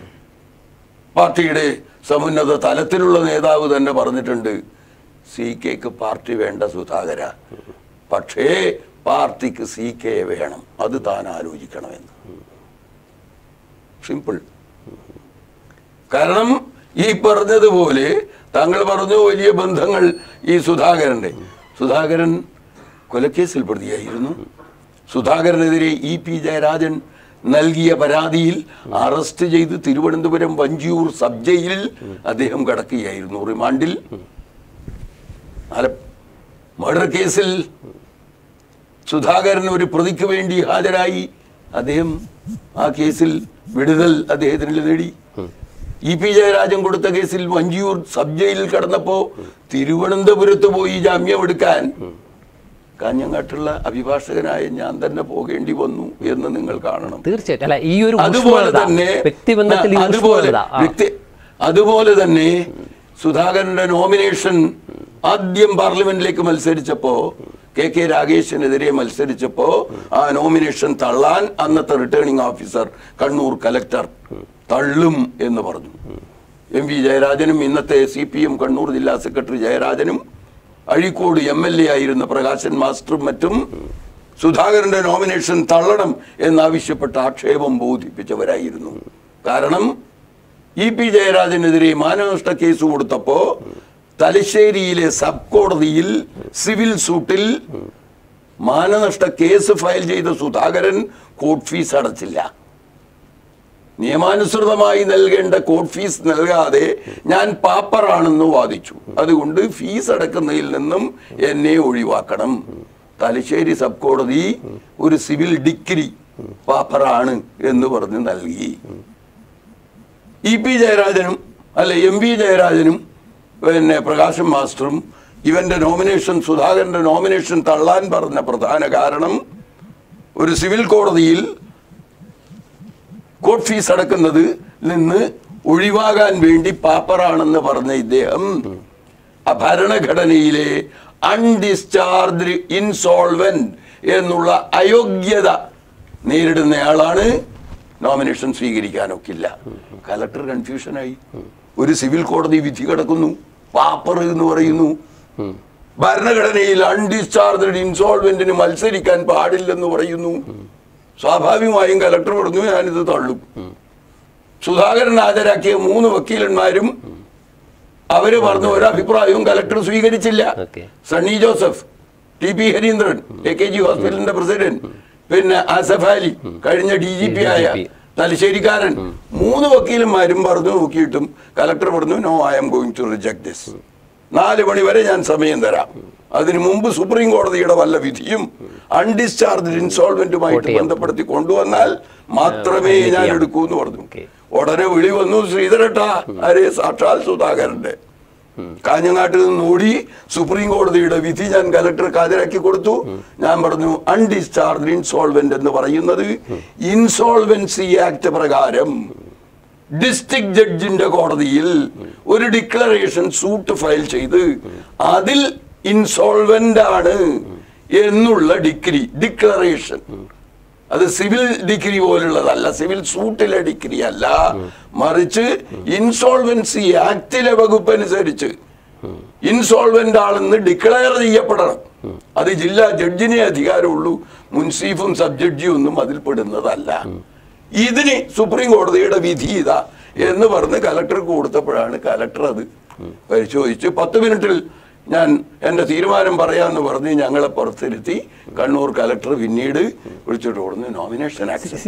പാർട്ടിയുടെ സമുന്നത തലത്തിലുള്ള നേതാവ് തന്നെ പറഞ്ഞിട്ടുണ്ട്, CKക്ക് പാർട്ടി വേണ്ട സുധാകര, പക്ഷേ പാർട്ടിക്ക് CK വേണം, അത് താൻ ആലോചിക്കണമെന്ന്. സിമ്പിൾ. കാരണം ഈ പറഞ്ഞതുപോലെ താങ്കൾ പറഞ്ഞു വലിയ ബന്ധങ്ങൾ ഈ സുധാകരൻ കൊലക്കേസിൽ പ്രതിയായിരുന്നു. സുധാകരനെതിരെ EP ജയരാജൻ നൽകിയ പരാതിയിൽ അറസ്റ്റ് ചെയ്ത് തിരുവനന്തപുരം വഞ്ചിയൂർ സബ് ജയിലിൽ അദ്ദേഹം കിടക്കുകയായിരുന്നു, റിമാൻഡിൽ. മർഡർ കേസിൽ സുധാകരൻ ഒരു പ്രതിക്ക് വേണ്ടി ഹാജരായി, അദ്ദേഹം ആ കേസിൽ വിടുതൽ അദ്ദേഹത്തിന് നേടി. EP ജയരാജൻ കൊടുത്ത കേസിൽ വഞ്ചിയൂർ സബ് ജയിലിൽ കിടന്നപ്പോ തിരുവനന്തപുരത്ത് പോയി ജാമ്യം എടുക്കാൻ കാഞ്ഞങ്ങാട്ടുള്ള അഭിഭാഷകനായ ഞാൻ തന്നെ പോകേണ്ടി വന്നു എന്ന് നിങ്ങൾ കാണണം. തീർച്ചയായിട്ടും. അതുപോലെ തന്നെ സുധാകരന്റെ നോമിനേഷൻ ആദ്യം പാർലമെന്റിലേക്ക് മത്സരിച്ചപ്പോ, KK രാഗേഷിനെതിരെ മത്സരിച്ചപ്പോ ആ നോമിനേഷൻ തള്ളാൻ അന്നത്തെ റിട്ടേണിംഗ് ഓഫീസർ കണ്ണൂർ കലക്ടർ തള്ളും എന്ന് പറഞ്ഞു. MP ജയരാജനും ഇന്നത്തെ CPM കണ്ണൂർ ജില്ലാ സെക്രട്ടറി ജയരാജനും അഴീക്കോട് MLA ആയിരുന്ന പ്രകാശൻ മാസ്റ്ററും മറ്റും സുധാകരന്റെ നോമിനേഷൻ തള്ളണം എന്നാവശ്യപ്പെട്ട ആക്ഷേപം ബോധിപ്പിച്ചവരായിരുന്നു. കാരണം EP ജയരാജനെതിരെ മാനനഷ്ട കേസ് കൊടുത്തപ്പോ തലശ്ശേരിയിലെ സബ് കോടതിയിൽ സിവിൽ സൂട്ടിൽ മാനനഷ്ട കേസ് ഫയൽ ചെയ്ത സുധാകരൻ കോർട്ട് ഫീസ് അടച്ചില്ല. നിയമാനുസൃതമായി നൽകേണ്ട കോർട്ട് ഫീസ് നൽകാതെ ഞാൻ പാപ്പറാണെന്ന് വാദിച്ചു, അതുകൊണ്ട് ഫീസ് അടക്കുന്നതിൽ നിന്നും എന്നെ ഒഴിവാക്കണം. തലശ്ശേരി സബ് കോടതി ഒരു സിവിൽ ഡിഗ്രി പാപ്പറാണ് എന്ന് പറഞ്ഞ് നൽകി. EP ജയരാജനും MP ജയരാജനും പ്രകാശൻ മാസ്റ്ററും ഇവന്റെ നോമിനേഷൻ, സുധാകരന്റെ നോമിനേഷൻ തള്ളാൻ പറഞ്ഞ പ്രധാന കാരണം ഒരു സിവിൽ കോടതിയിൽ കോർട്ട് ഫീസ് അടക്കുന്നത് നിന്ന് ഒഴിവാകാൻ വേണ്ടി പാപ്പറാണെന്ന് പറഞ്ഞ ഇദ്ദേഹം ഭരണഘടനയിലെ അൺഡിസ്ചാർജ്ഡ് ഇൻസോൾവെന്റ് എന്നുള്ള അയോഗ്യത നേരിടുന്നയാളാണ്, നോമിനേഷൻ സ്വീകരിക്കാനൊക്കില്ല. കലക്ടർ കൺഫ്യൂഷനായി. ഒരു സിവിൽ കോടതി വിധി കിടക്കുന്നു, പാപ്പർ എന്ന് പറയുന്നു. ഭരണഘടനയിൽ അൺഡിസ്ചാർജ്ഡ് ഇൻസോൾവെന്റിന് മത്സരിക്കാൻ പാടില്ലെന്ന് പറയുന്നു. സ്വാഭാവികമായും കലക്ടർ പറഞ്ഞു ഞാനിത് തള്ളും. സുധാകരൻ ഹാജരാക്കിയ 3 വക്കീലന്മാരും അവര് പറഞ്ഞ ഒരു അഭിപ്രായവും കലക്ടർ സ്വീകരിച്ചില്ല. Sunny Joseph, T P Harindran, AKG ഹോസ്പിറ്റലിന്റെ പ്രസിഡന്റ്, പിന്നെ ആസഫ് അലി, കഴിഞ്ഞ DGP ആയ തലശ്ശേരിക്കാരൻ, 3 വക്കീലന്മാരും പറഞ്ഞു നോക്കിയിട്ടും കലക്ടർ പറഞ്ഞു no, I'm going to reject this. 4 മണി വരെ ഞാൻ സമയം തരാം. അതിനു മുമ്പ് സുപ്രീം കോടതിയുടെ വല്ല വിധിയും അൺഡിസ്ചാർജ്ഡ് ഇൻസോൾവെന്റുമായിട്ട് ബന്ധപ്പെടുത്തി കൊണ്ടുവന്നാൽ മാത്രമേ ഞാൻ എടുക്കൂ എന്ന് പറഞ്ഞു. ഉടനെ വിളി വന്നു, ശ്രീധരട്ടാ, ആരെ? സാക്ഷാൽ സുധാകരന്റെ. കാഞ്ഞങ്ങാട്ടിൽ നിന്ന് ഓടി സുപ്രീം കോടതിയുടെ വിധി ഞാൻ കലക്ടർക്ക് ഹാജരാക്കി കൊടുത്തു. ഞാൻ പറഞ്ഞു അൺഡിസ്ചാർജ്ഡ് ഇൻസോൾവെന്റ് എന്ന് പറയുന്നത് ഇൻസോൾവെൻസി ആക്ട് പ്രകാരം ഡിസ്ട്രിക്ട് ജഡ്ജിന്റെ കോടതിയിൽ ഒരു ഡിക്ലറേഷൻ സൂട്ട് ഫയൽ ചെയ്ത് അതിൽ ഇൻസോൾവെന്റ് ആണ് എന്നുള്ള ഡിക്ലറേഷൻ, അത് സിവിൽ ഡിഗ്രി പോലുള്ളതല്ല, സിവിൽ സൂട്ടിലെ ഡിഗ്രി അല്ല, മറിച്ച് ഇൻസോൾവെൻസി ആക്ടിലെ വകുപ്പ് അനുസരിച്ച് ഇൻസോൾവെന്റ് ആണെന്ന് ഡിക്ലെയർ ചെയ്യപ്പെടണം. അത് ജില്ലാ ജഡ്ജിനെ അധികാരമുള്ളൂ, മുൻസീഫും സബ് ജഡ്ജിയും ഒന്നും അതിൽ പെടുന്നതല്ല. ഇതിന് സുപ്രീം കോടതിയുടെ വിധി ഇതാ എന്ന് പറഞ്ഞ് കലക്ടർക്ക് കൊടുത്തപ്പോഴാണ് കലക്ടർ അത് പരിശോധിച്ച് 10 മിനിറ്റിൽ ഞാൻ എൻ്റെ തീരുമാനം പറയാമെന്ന് പറഞ്ഞ് ഞങ്ങളെ പുറത്തിരുത്തി. കണ്ണൂർ കലക്ടർ പിന്നീട് വിളിച്ചിട്ട് കൊടുന്ന് നോമിനേഷൻ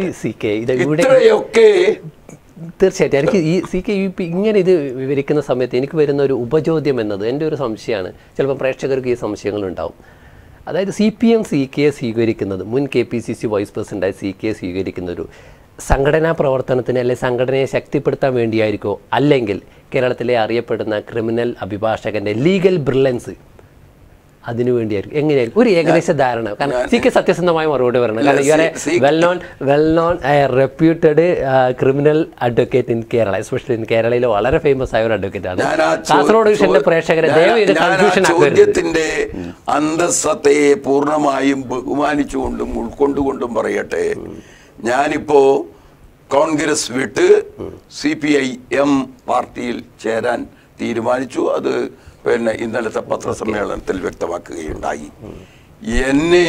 ഇത്രയൊക്കെ. തീർച്ചയായിട്ടും എനിക്ക് ഈ CK ഇങ്ങനെ ഇത് വിവരിക്കുന്ന സമയത്ത് എനിക്ക് വരുന്ന ഒരു ഉപചോദ്യം എന്നത് എൻ്റെ ഒരു സംശയമാണ്. ചിലപ്പോൾ പ്രേക്ഷകർക്ക് ഈ സംശയങ്ങളുണ്ടാവും. അതായത് CPM CK സ്വീകരിക്കുന്നത്, മുൻ KPCC വൈസ് പ്രസിഡൻ്റായി CK സ്വീകരിക്കുന്ന ഒരു സംഘടനാ പ്രവർത്തനത്തിന് അല്ലെങ്കിൽ സംഘടനയെ ശക്തിപ്പെടുത്താൻ വേണ്ടിയായിരിക്കോ, അല്ലെങ്കിൽ കേരളത്തിലെ അറിയപ്പെടുന്ന ക്രിമിനൽ അഭിഭാഷകൻ്റെ ലീഗൽ ബ്രില്ലൻസ് അതിനു വേണ്ടിയായിരിക്കും? എങ്ങനെയായിരിക്കും ഒരു ഏകദേശ ധാരണ? കാരണം CK സത്യസന്ധമായ മറുപടി പറയണം. കാരണം you are a well known reputed criminal advocate in Kerala, especially in കേരളയിലെ വളരെ ഫേമസ് ആയ ഒരു അഡ്വക്കേറ്റ് ആണ്. കാസർഗോഡ് ഡിവിഷന്റെ പ്രേക്ഷകരെ ദയവായി കൺഫ്യൂഷൻ ചോദ്യത്തിന്റെ അന്തസ്സത്തെ പൂർണ്ണമായും ബഹുമാനിച്ചുകൊണ്ടും ഉൾക്കൊണ്ടുകൊണ്ടും പറയട്ടെ. ഞാനിപ്പോ കോൺഗ്രസ് വിട്ട് CPIM പാർട്ടിയിൽ ചേരാൻ തീരുമാനിച്ചു. അത് പിന്നെ ഇന്നലത്തെ പത്രസമ്മേളനത്തിൽ വ്യക്തമാക്കുകയുണ്ടായി. എന്നെ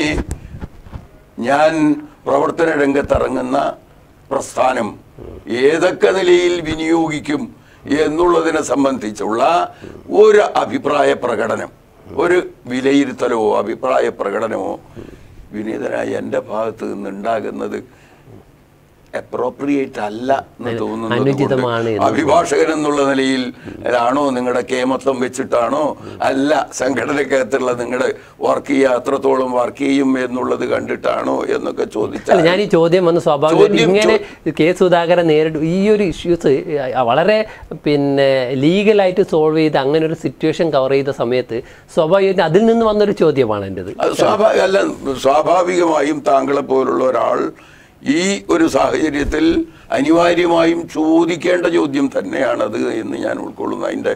ഞാൻ പ്രവർത്തന രംഗത്തിറങ്ങുന്ന പ്രസ്ഥാനം ഏതൊക്കെ നിലയിൽ വിനിയോഗിക്കും എന്നുള്ളതിനെ സംബന്ധിച്ചുള്ള ഒരു അഭിപ്രായ പ്രകടനം, ഒരു വിലയിരുത്തലോ അഭിപ്രായ പ്രകടനമോ വിനീതനായ എൻ്റെ ഭാഗത്ത് നിന്നുണ്ടാകുന്നത് അപ്രോപ്രിയേറ്റ് അല്ല എന്ന് തോന്നുന്നത്. അഭിഭാഷകൻ എന്നുള്ള നിലയിൽ ആണോ, നിങ്ങളുടെ കേമത്വം വെച്ചിട്ടാണോ, അല്ല സംഘടനക്കകത്തുള്ള നിങ്ങളുടെ വർക്ക് ചെയ്യുക അത്രത്തോളം വർക്ക് ചെയ്യും എന്നുള്ളത് കണ്ടിട്ടാണോ എന്നൊക്കെ ചോദിച്ചാൽ, ഞാൻ ഈ ചോദ്യം വന്ന് സ്വാഭാവികം ഇങ്ങനെ കെ സുധാകരൻ നേരിട്ട് ഈ ഒരു ഇഷ്യൂസ് വളരെ പിന്നെ ലീഗലായിട്ട് സോൾവ് ചെയ്ത് അങ്ങനെ ഒരു സിറ്റുവേഷൻ കവർ ചെയ്ത സമയത്ത് സ്വാഭാവികമായിട്ട് അതിൽ നിന്ന് വന്നൊരു ചോദ്യമാണ് എൻ്റെത്. സ്വാഭാവികമായും താങ്കളെ പോലുള്ള ഒരാൾ ഈ ഒരു സാഹചര്യത്തിൽ അനിവാര്യമായും ചോദിക്കേണ്ട ചോദ്യം തന്നെയാണത് എന്ന് ഞാൻ ഉൾക്കൊള്ളുന്നു. അതിൻ്റെ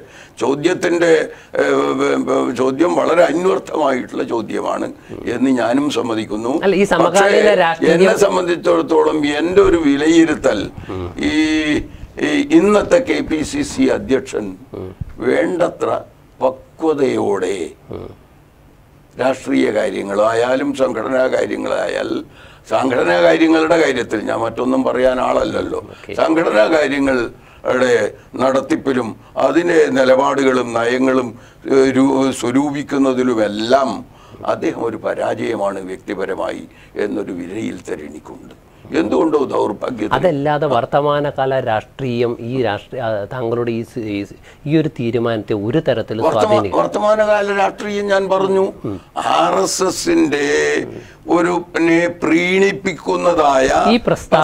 ചോദ്യം വളരെ അന്വർത്ഥമായിട്ടുള്ള ചോദ്യമാണ് എന്ന് ഞാനും സമ്മതിക്കുന്നു. പക്ഷേ എന്നെ സംബന്ധിച്ചിടത്തോളം എൻ്റെ ഒരു വിലയിരുത്തൽ, ഈ ഇന്നത്തെ KPCC അധ്യക്ഷൻ വേണ്ടത്ര പക്വതയോടെ രാഷ്ട്രീയ കാര്യങ്ങളായാലും സംഘടനാ കാര്യങ്ങളായാൽ, സംഘടനാ കാര്യങ്ങളുടെ കാര്യത്തിൽ ഞാൻ മറ്റൊന്നും പറയാൻ ആളല്ലല്ലോ, സംഘടനാ കാര്യങ്ങളുടെ നടത്തിപ്പിലും അതിൻ്റെ നിലപാടുകളും നയങ്ങളും സ്വരൂപിക്കുന്നതിലുമെല്ലാം അദ്ദേഹം ഒരു പരാജയമാണ് വ്യക്തിപരമായി എന്നൊരു വിലയിരുത്തൽ എനിക്കുണ്ട്. എന്തുകൊണ്ടോ ദൗർഭാഗ്യം. അതല്ലാതെ വർത്തമാനകാല രാഷ്ട്രീയം താങ്കളുടെ ഈ ഒരു തീരുമാനത്തെ ഒരു തരത്തിലും വർത്തമാനകാല രാഷ്ട്രീയം ഞാൻ പറഞ്ഞു, RSSന്റെ ഒരു പ്രീണിപ്പിക്കുന്നതായ ഈ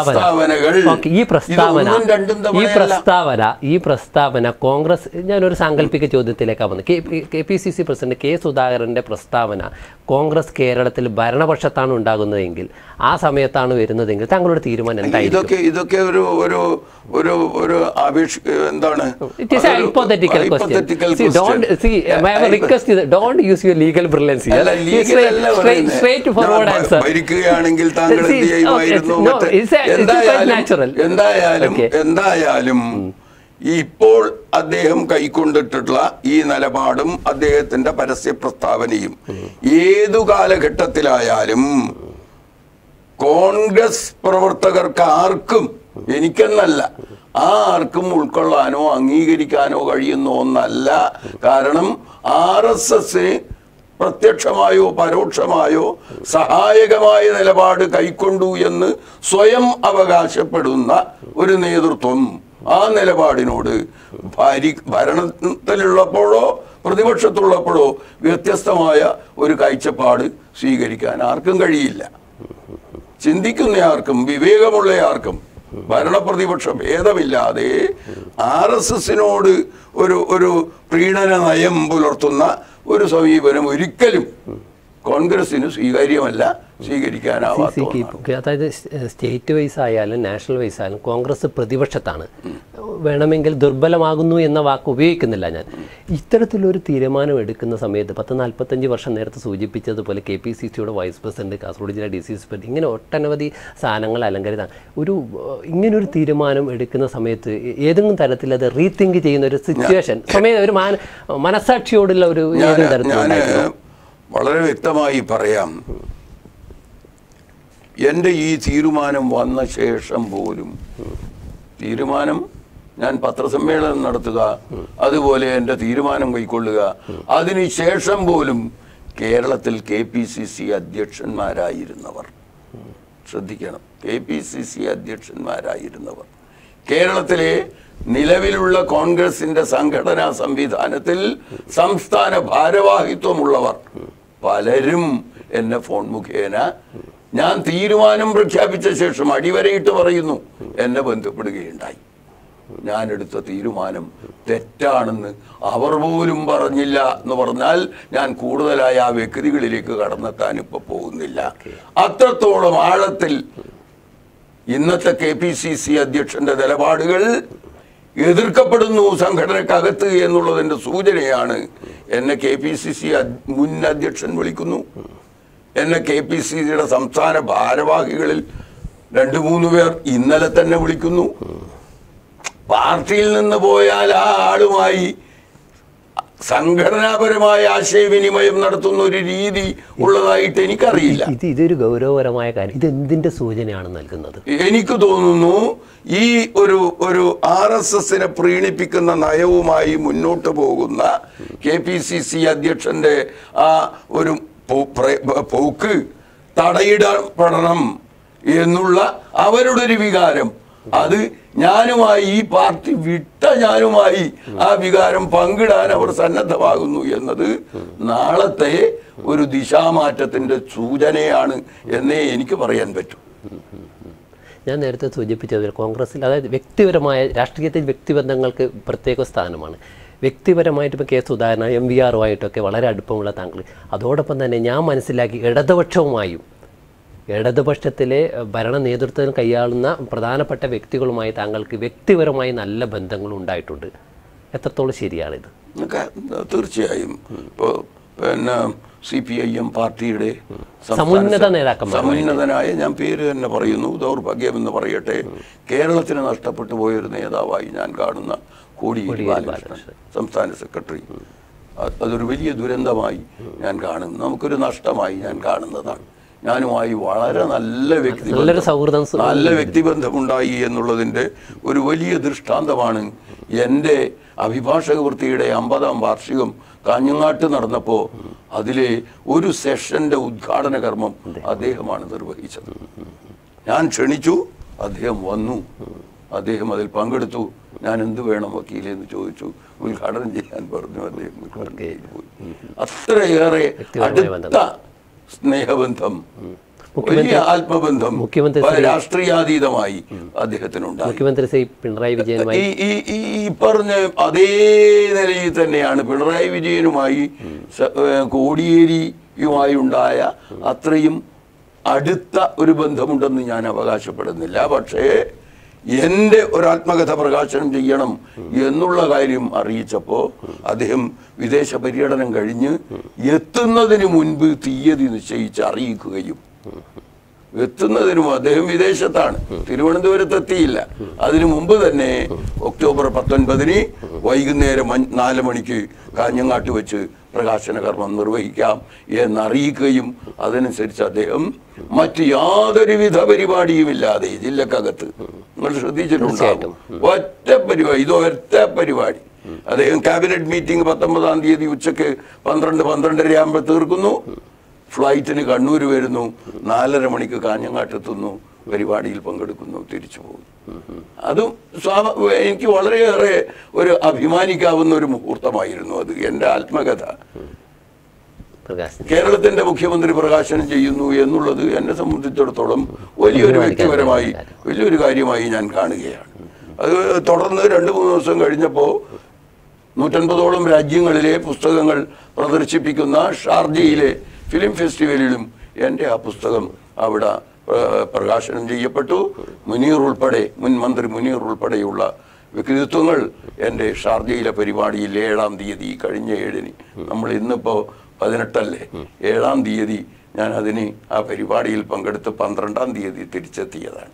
പ്രസ്താവന കോൺഗ്രസ്, ഞാനൊരു സാങ്കല്പിക ചോദ്യത്തിലേക്കാണ് വന്നത്. KPCC പ്രസിഡന്റ് K സുധാകരന്റെ പ്രസ്താവന കോൺഗ്രസ് കേരളത്തിൽ ഭരണപക്ഷത്താണ് ഉണ്ടാകുന്നതെങ്കിൽ, ആ സമയത്താണ് വരുന്നതെങ്കിൽ താങ്കളുടെ തീരുമാനം എന്തായിരിക്കും? ഇതൊക്കെ ഒരു എന്താണ്, ഭരിക്കുകയാണെങ്കിൽ താങ്കൾ എന്ത് ചെയ്യുമായിരുന്നു? എന്തായാലും ഇപ്പോൾ അദ്ദേഹം കൈക്കൊണ്ടിട്ടുള്ള ഈ നിലപാടും അദ്ദേഹത്തിന്റെ പരസ്യ പ്രസ്താവനയും ഏതു കാലഘട്ടത്തിലായാലും കോൺഗ്രസ് പ്രവർത്തകർക്ക് ആർക്കും, എനിക്കെന്നല്ല, ആർക്കും ഉൾക്കൊള്ളാനോ അംഗീകരിക്കാനോ കഴിയുന്ന ഒന്നല്ല. കാരണം RSS പ്രത്യക്ഷമായോ പരോക്ഷമായോ സഹായകമായ നിലപാട് കൈക്കൊണ്ടു എന്ന് സ്വയം അവകാശപ്പെടുന്ന ഒരു നേതൃത്വം ആ നിലപാടിനോട് ഭരണത്തിലുള്ളപ്പോഴോ പ്രതിപക്ഷത്തുള്ളപ്പോഴോ വ്യത്യസ്തമായ ഒരു കാഴ്ചപ്പാട് സ്വീകരിക്കാൻ ആർക്കും കഴിയില്ല. ചിന്തിക്കുന്ന ആർക്കും വിവേകമുള്ള ആർക്കും ഭരണപ്രതിപക്ഷ ഭേദമില്ലാതെ RSSനോട് ഒരു പ്രീണന നയം പുലർത്തുന്ന ഒരു സമീപനം ഒരിക്കലും കോൺഗ്രസിന് സ്വീകാര്യമല്ല, സ്വീകരിക്കാനാവാത്ത. അതായത് സ്റ്റേറ്റ് വൈസ് ആയാലും നാഷണൽ വൈസ് ആയാലും കോൺഗ്രസ് പ്രതിപക്ഷത്താണ്. വേണമെങ്കിൽ ദുർബലമാകുന്നു എന്ന വാക്ക് ഉപയോഗിക്കുന്നില്ല ഞാൻ. ഇത്തരത്തിലൊരു തീരുമാനം എടുക്കുന്ന സമയത്ത് 40-45 വർഷം നേരത്തെ സൂചിപ്പിച്ചതുപോലെ KPCCയുടെ വൈസ് പ്രസിഡന്റ്, കാസർഗോഡ് ജില്ലാ DCC പ്രസിഡന്റ്, ഇങ്ങനെ ഒട്ടനവധി സ്ഥാനങ്ങൾ അലങ്കരിച്ച ഇങ്ങനൊരു തീരുമാനം എടുക്കുന്ന സമയത്ത് ഏതെങ്കിലും തരത്തിൽ അത് റീതിങ്ക് ചെയ്യുന്ന ഒരു സിറ്റുവേഷൻ ഒരു മനസാക്ഷിയോടുള്ള ഒരു വളരെ വ്യക്തമായി പറയാം. എൻ്റെ ഈ തീരുമാനം വന്ന ശേഷം പോലും, തീരുമാനം ഞാൻ പത്രസമ്മേളനം നടത്തുക, അതുപോലെ എൻ്റെ തീരുമാനം കൈക്കൊള്ളുക, അതിനുശേഷം പോലും കേരളത്തിൽ KPCC അധ്യക്ഷന്മാരായിരുന്നവർ, ശ്രദ്ധിക്കണം, KPCC അധ്യക്ഷന്മാരായിരുന്നവർ, കേരളത്തിലെ നിലവിലുള്ള കോൺഗ്രസിന്റെ സംഘടനാ സംവിധാനത്തിൽ സംസ്ഥാന ഭാരവാഹിത്വമുള്ളവർ പലരും എന്നെ ഫോൺ മുഖേന ഞാൻ തീരുമാനം പ്രഖ്യാപിച്ച ശേഷം അടിവരയിട്ട് പറയുന്നു, എന്നെ ബന്ധപ്പെടുകയുണ്ടായി. ഞാനെടുത്ത തീരുമാനം തെറ്റാണെന്ന് അവർ പോലും പറഞ്ഞില്ല എന്ന് പറഞ്ഞാൽ ഞാൻ കൂടുതലായി ആ വ്യക്തികളിലേക്ക് കടന്നെത്താൻ ഇപ്പൊ പോകുന്നില്ല. അത്രത്തോളം ആഴത്തിൽ ഇന്നത്തെ KPCC അധ്യക്ഷന്റെ നിലപാടുകൾ എതിർക്കപ്പെടുന്നു സംഘടനക്കകത്ത് എന്നുള്ളതിന്റെ സൂചനയാണ്. എന്നെ KPCC മുൻ അധ്യക്ഷൻ വിളിക്കുന്നു, എന്നെ KPCCയുടെ സംസ്ഥാന ഭാരവാഹികളിൽ 2-3 പേർ ഇന്നലെ തന്നെ വിളിക്കുന്നു. പാർട്ടിയിൽ നിന്ന് പോയാൽ ആ ആളുമായി സംഘടനാപരമായ ആശയവിനിമയം നടത്തുന്ന ഒരു രീതി ഉള്ളതായിട്ട് എനിക്കറിയില്ല. ഇതൊരു ഗൗരവപരമായ കാര്യം. ഇത് എന്തിന്റെ സൂചനയാണ് നൽകുന്നത്? എനിക്ക് തോന്നുന്നു ഈ ഒരു RSSനെ പ്രീണിപ്പിക്കുന്ന നയവുമായി മുന്നോട്ട് പോകുന്ന KPCC അധ്യക്ഷന്റെ ആ ഒരു പോക്ക് തടയിടപ്പെടണം എന്നുള്ള അവരുടെ ഒരു വികാരം, അത് ഞാനുമായി, ഈ പാർട്ടി വിട്ട ഞാനുമായി ആ വികാരം പങ്കിടാൻ അവർ സന്നദ്ധമാകുന്നു എന്നത് നാളത്തെ ഒരു ദിശാമാറ്റത്തിന്റെ സൂചനയാണ് എന്നേ എനിക്ക് പറയാൻ പറ്റൂ. ഞാൻ നേരത്തെ സൂചിപ്പിച്ചത് കോൺഗ്രസിൽ, അതായത് വ്യക്തിപരമായ രാഷ്ട്രീയത്തിൽ വ്യക്തിബന്ധങ്ങൾക്ക് പ്രത്യേക സ്ഥാനമാണ്. വ്യക്തിപരമായിട്ട് ഇപ്പോൾ സുധാകരൻ MVRുമായിട്ടൊക്കെ വളരെ അടുപ്പമുള്ള താങ്കൾ, അതോടൊപ്പം തന്നെ ഞാൻ മനസ്സിലാക്കി ഇടതുപക്ഷത്തിലെ ഭരണ നേതൃത്വം കൈയാളുന്ന പ്രധാനപ്പെട്ട വ്യക്തികളുമായി താങ്കൾക്ക് വ്യക്തിപരമായി നല്ല ബന്ധങ്ങൾ ഉണ്ടായിട്ടുണ്ട്. എത്രത്തോളം ശരിയാണിത്? തീർച്ചയായും. പിന്നെ CPIM പാർട്ടിയുടെ സമുന്നത നേതാക്കന്മാർ, സമുന്നതനായ, ഞാൻ പേര് തന്നെ പറയുന്നു, ദൗർഭാഗ്യമെന്ന് പറയട്ടെ, കേരളത്തിന് നഷ്ടപ്പെട്ടു പോയൊരു നേതാവായി ഞാൻ കാണുന്ന കോടിയേരി ബാലകൃഷ്ണൻ, സംസ്ഥാന സെക്രട്ടറി, അതൊരു വലിയ ദുരന്തമായി ഞാൻ കാണുന്നു. നമുക്കൊരു നഷ്ടമായി ഞാൻ കാണുന്നതാണ്. ഞാനുമായി വളരെ നല്ല വ്യക്തിബന്ധമുണ്ടായി എന്നുള്ളതിൻ്റെ ഒരു വലിയ ദൃഷ്ടാന്തമാണ് എൻ്റെ അഭിഭാഷക വൃത്തിയുടെ 50ാം വാർഷികം കാഞ്ഞങ്ങാട്ട് നടന്നപ്പോൾ അതിലെ ഒരു സെഷന്റെ ഉദ്ഘാടന കർമ്മം അദ്ദേഹമാണ് നിർവഹിച്ചത്. ഞാൻ ക്ഷണിച്ചു, അദ്ദേഹം വന്നു, അദ്ദേഹം അതിൽ പങ്കെടുത്തു. ഞാൻ എന്ത് വേണം വക്കീലെന്ന് ചോദിച്ചു, ഉദ്ഘാടനം ചെയ്യാൻ പറഞ്ഞു, അദ്ദേഹം ഉദ്ഘാടനം ചെയ്തു പോയി. അത്രയേറെ അടുത്ത സ്നേഹബന്ധം, വലിയ ആത്മബന്ധം രാഷ്ട്രീയാതീതമായി അദ്ദേഹത്തിനുണ്ടായി. മുഖ്യമന്ത്രി ശ്രീ പിണറായി വിജയനുമായി ഈ പറഞ്ഞ അതേ നിലയിൽ തന്നെയാണ് പിണറായി വിജയനുമായി കോടിയേരിയുമായി ഉണ്ടായ അത്രയും അടുത്ത ഒരു ബന്ധമുണ്ടെന്ന് ഞാൻ അവകാശപ്പെടുന്നില്ല. പക്ഷേ എൻ്റെ ഒരു ആത്മകഥ പ്രകാശനം ചെയ്യണം എന്നുള്ള കാര്യം അറിയിച്ചപ്പോൾ അദ്ദേഹം വിദേശ പര്യടനം കഴിഞ്ഞ് എത്തുന്നതിന് മുൻപ് തീയതി നിശ്ചയിച്ച് അറിയിക്കുകയും എത്തുന്നതിനും അദ്ദേഹം വിദേശത്താണ്, തിരുവനന്തപുരത്ത് എത്തിയില്ല. അതിനു മുമ്പ് തന്നെ ഒക്ടോബർ 19 വൈകുന്നേരം 4 മണിക്ക് കാഞ്ഞങ്ങാട്ട് വെച്ച് പ്രകാശന കർമ്മം നിർവഹിക്കാം എന്നറിയിക്കുകയും അതനുസരിച്ച് അദ്ദേഹം മറ്റ് യാതൊരുവിധ പരിപാടിയുമില്ലാതെ ജില്ലക്കകത്ത്, നിങ്ങൾ ശ്രദ്ധിച്ചിട്ടുണ്ടാകും, ഒറ്റ പരിപാടി അദ്ദേഹം ക്യാബിനറ്റ് മീറ്റിംഗ് 19-ാം തീയതി ഉച്ചയ്ക്ക് 12-12:30 ആകുമ്പോൾ തീർക്കുന്നു. ഫ്ലൈറ്റിന് കണ്ണൂർ വരുന്നു, 4:30 മണിക്ക് കാഞ്ഞങ്ങാട്ടെത്തുന്നു, പരിപാടിയിൽ പങ്കെടുക്കുന്നു, തിരിച്ചു പോകുന്നു. അതും എനിക്ക് വളരെയേറെ ഒരു അഭിമാനിക്കാവുന്ന ഒരു മുഹൂർത്തമായിരുന്നു അത്. എൻ്റെ ആത്മകഥ കേരളത്തിന്റെ മുഖ്യമന്ത്രി പ്രകാശനം ചെയ്യുന്നു എന്നുള്ളത് എന്നെ സംബന്ധിച്ചിടത്തോളം വലിയൊരു കാര്യമായി ഞാൻ കാണുകയാണ്. അത് തുടർന്ന് 2-3 ദിവസം കഴിഞ്ഞപ്പോൾ 150ഓളം രാജ്യങ്ങളിലെ പുസ്തകങ്ങൾ പ്രദർശിപ്പിക്കുന്ന ഷാർജയിലെ ഫിലിം ഫെസ്റ്റിവലിലും എൻ്റെ ആ പുസ്തകം അവിടെ പ്രകാശനം ചെയ്യപ്പെട്ടു. മുൻ മന്ത്രി മുനീർ ഉൾപ്പെടെയുള്ള വ്യക്തിത്വങ്ങൾ എൻ്റെ ഷാർജയിലെ പരിപാടിയിൽ 7-ാം തീയതി, കഴിഞ്ഞ 7-ന്, നമ്മൾ ഇന്നിപ്പോൾ 18 അല്ലേ, 7-ാം തീയതി ഞാൻ ആ പരിപാടിയിൽ പങ്കെടുത്ത് 12-ാം തീയതി തിരിച്ചെത്തിയതാണ്.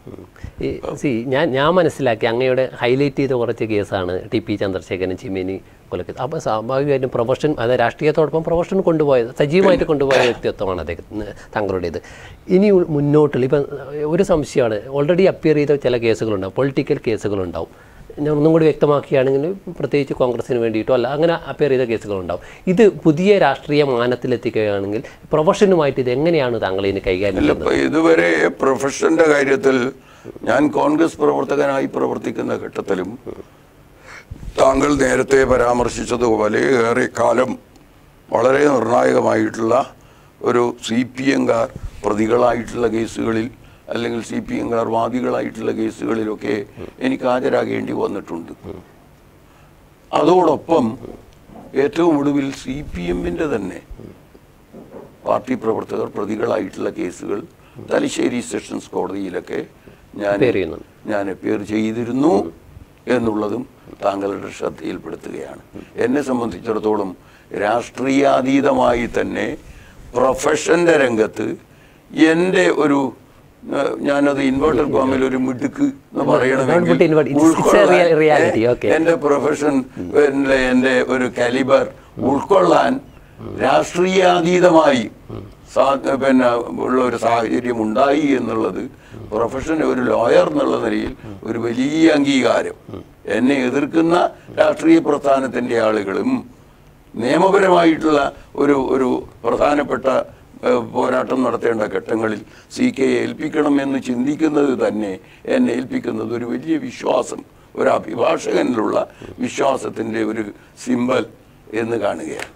ഞാൻ മനസ്സിലാക്കി അങ്ങയുടെ ഹൈലൈറ്റ് ചെയ്ത കുറച്ച് കേസാണ് TP ചന്ദ്രശേഖരൻ, ചിമ്മിനി കൊലക്കേസ്. അപ്പോൾ സ്വാഭാവികമായിട്ടും പ്രൊഫഷൻ, അതായത് രാഷ്ട്രീയത്തോടൊപ്പം പ്രൊഫഷൻ കൊണ്ടുപോയത്, സജീവമായിട്ട് കൊണ്ടുപോയ വ്യക്തിത്വമാണ് തങ്ങളുടേത്. ഇനി മുന്നോട്ടുള്ള ഇപ്പം ഒരു സംശയമാണ്, ഓൾറെഡി അപ്പിയർ ചെയ്ത ചില കേസുകളുണ്ടാവും, പൊളിറ്റിക്കൽ കേസുകളുണ്ടാവും. ഞാൻ ഒന്നും കൂടി വ്യക്തമാക്കുകയാണെങ്കിൽ പ്രത്യേകിച്ച് കോൺഗ്രസിന് വേണ്ടിയിട്ടോ അല്ല, അങ്ങനെ അപ്പിയർ ചെയ്ത കേസുകളുണ്ടാവും. ഇത് പുതിയ രാഷ്ട്രീയ മാനത്തിലെത്തിക്കുകയാണെങ്കിൽ പ്രൊഫഷനുമായിട്ട് ഇത് എങ്ങനെയാണ് താങ്കൾ ഇതിന് കൈകാര്യം ചെയ്യുന്നത്? ഇതുവരെ പ്രൊഫഷന്റെ കാര്യത്തിൽ ഞാൻ കോൺഗ്രസ് പ്രവർത്തകനായി പ്രവർത്തിക്കുന്ന ഘട്ടത്തിലും താങ്കൾ നേരത്തെ പരാമർശിച്ചതുപോലെ ഏറെ കാലം വളരെ നിർണായകമായിട്ടുള്ള ഒരു CPM-കാർ പ്രതികളായിട്ടുള്ള കേസുകളിൽ അല്ലെങ്കിൽ CPM-കാർ വാദികളായിട്ടുള്ള കേസുകളിലൊക്കെ എനിക്ക് ഹാജരാകേണ്ടി വന്നിട്ടുണ്ട്. അതോടൊപ്പം ഏറ്റവും ഒടുവിൽ CPM-ന്റെ തന്നെ പാർട്ടി പ്രവർത്തകർ പ്രതികളായിട്ടുള്ള കേസുകൾ തലശ്ശേരി സെഷൻസ് കോടതിയിലൊക്കെ ഞാൻ അപ്പിയർ ചെയ്തിരുന്നു എന്നുള്ളതും താങ്കളുടെ ശ്രദ്ധയിൽപ്പെടുത്തുകയാണ്. എന്നെ സംബന്ധിച്ചിടത്തോളം രാഷ്ട്രീയാതീതമായി തന്നെ പ്രൊഫഷന്റെ രംഗത്ത് എൻ്റെ ഒരു, ഞാനത് ഇൻവേർട്ടർ കോമിൽ ഒരു മിടുക്ക് എന്ന് പറയണമെങ്കിൽ, എൻ്റെ പ്രൊഫഷൻ, എൻ്റെ ഒരു കാലിബർ ഉൾക്കൊള്ളാൻ രാഷ്ട്രീയാതീതമായി ഉള്ള ഒരു സാഹചര്യം ഉണ്ടായി എന്നുള്ളത് പ്രൊഫഷൻ, ഒരു ലോയർ എന്നുള്ള നിലയിൽ ഒരു വലിയ അംഗീകാരം. എന്നെ എതിർക്കുന്ന രാഷ്ട്രീയ പ്രസ്ഥാനത്തിൻ്റെ ആളുകളും നിയമപരമായിട്ടുള്ള ഒരു പ്രധാനപ്പെട്ട പോരാട്ടം നടത്തേണ്ട ഘട്ടങ്ങളിൽ CK ഏൽപ്പിക്കണം എന്ന് ചിന്തിക്കുന്നത് തന്നെ എന്നെ ഏൽപ്പിക്കുന്നത് ഒരു വലിയ വിശ്വാസം, ഒരു അഭിഭാഷകനിലുള്ള വിശ്വാസത്തിൻ്റെ ഒരു സിമ്പൽ എന്ന് കാണുകയാണ്.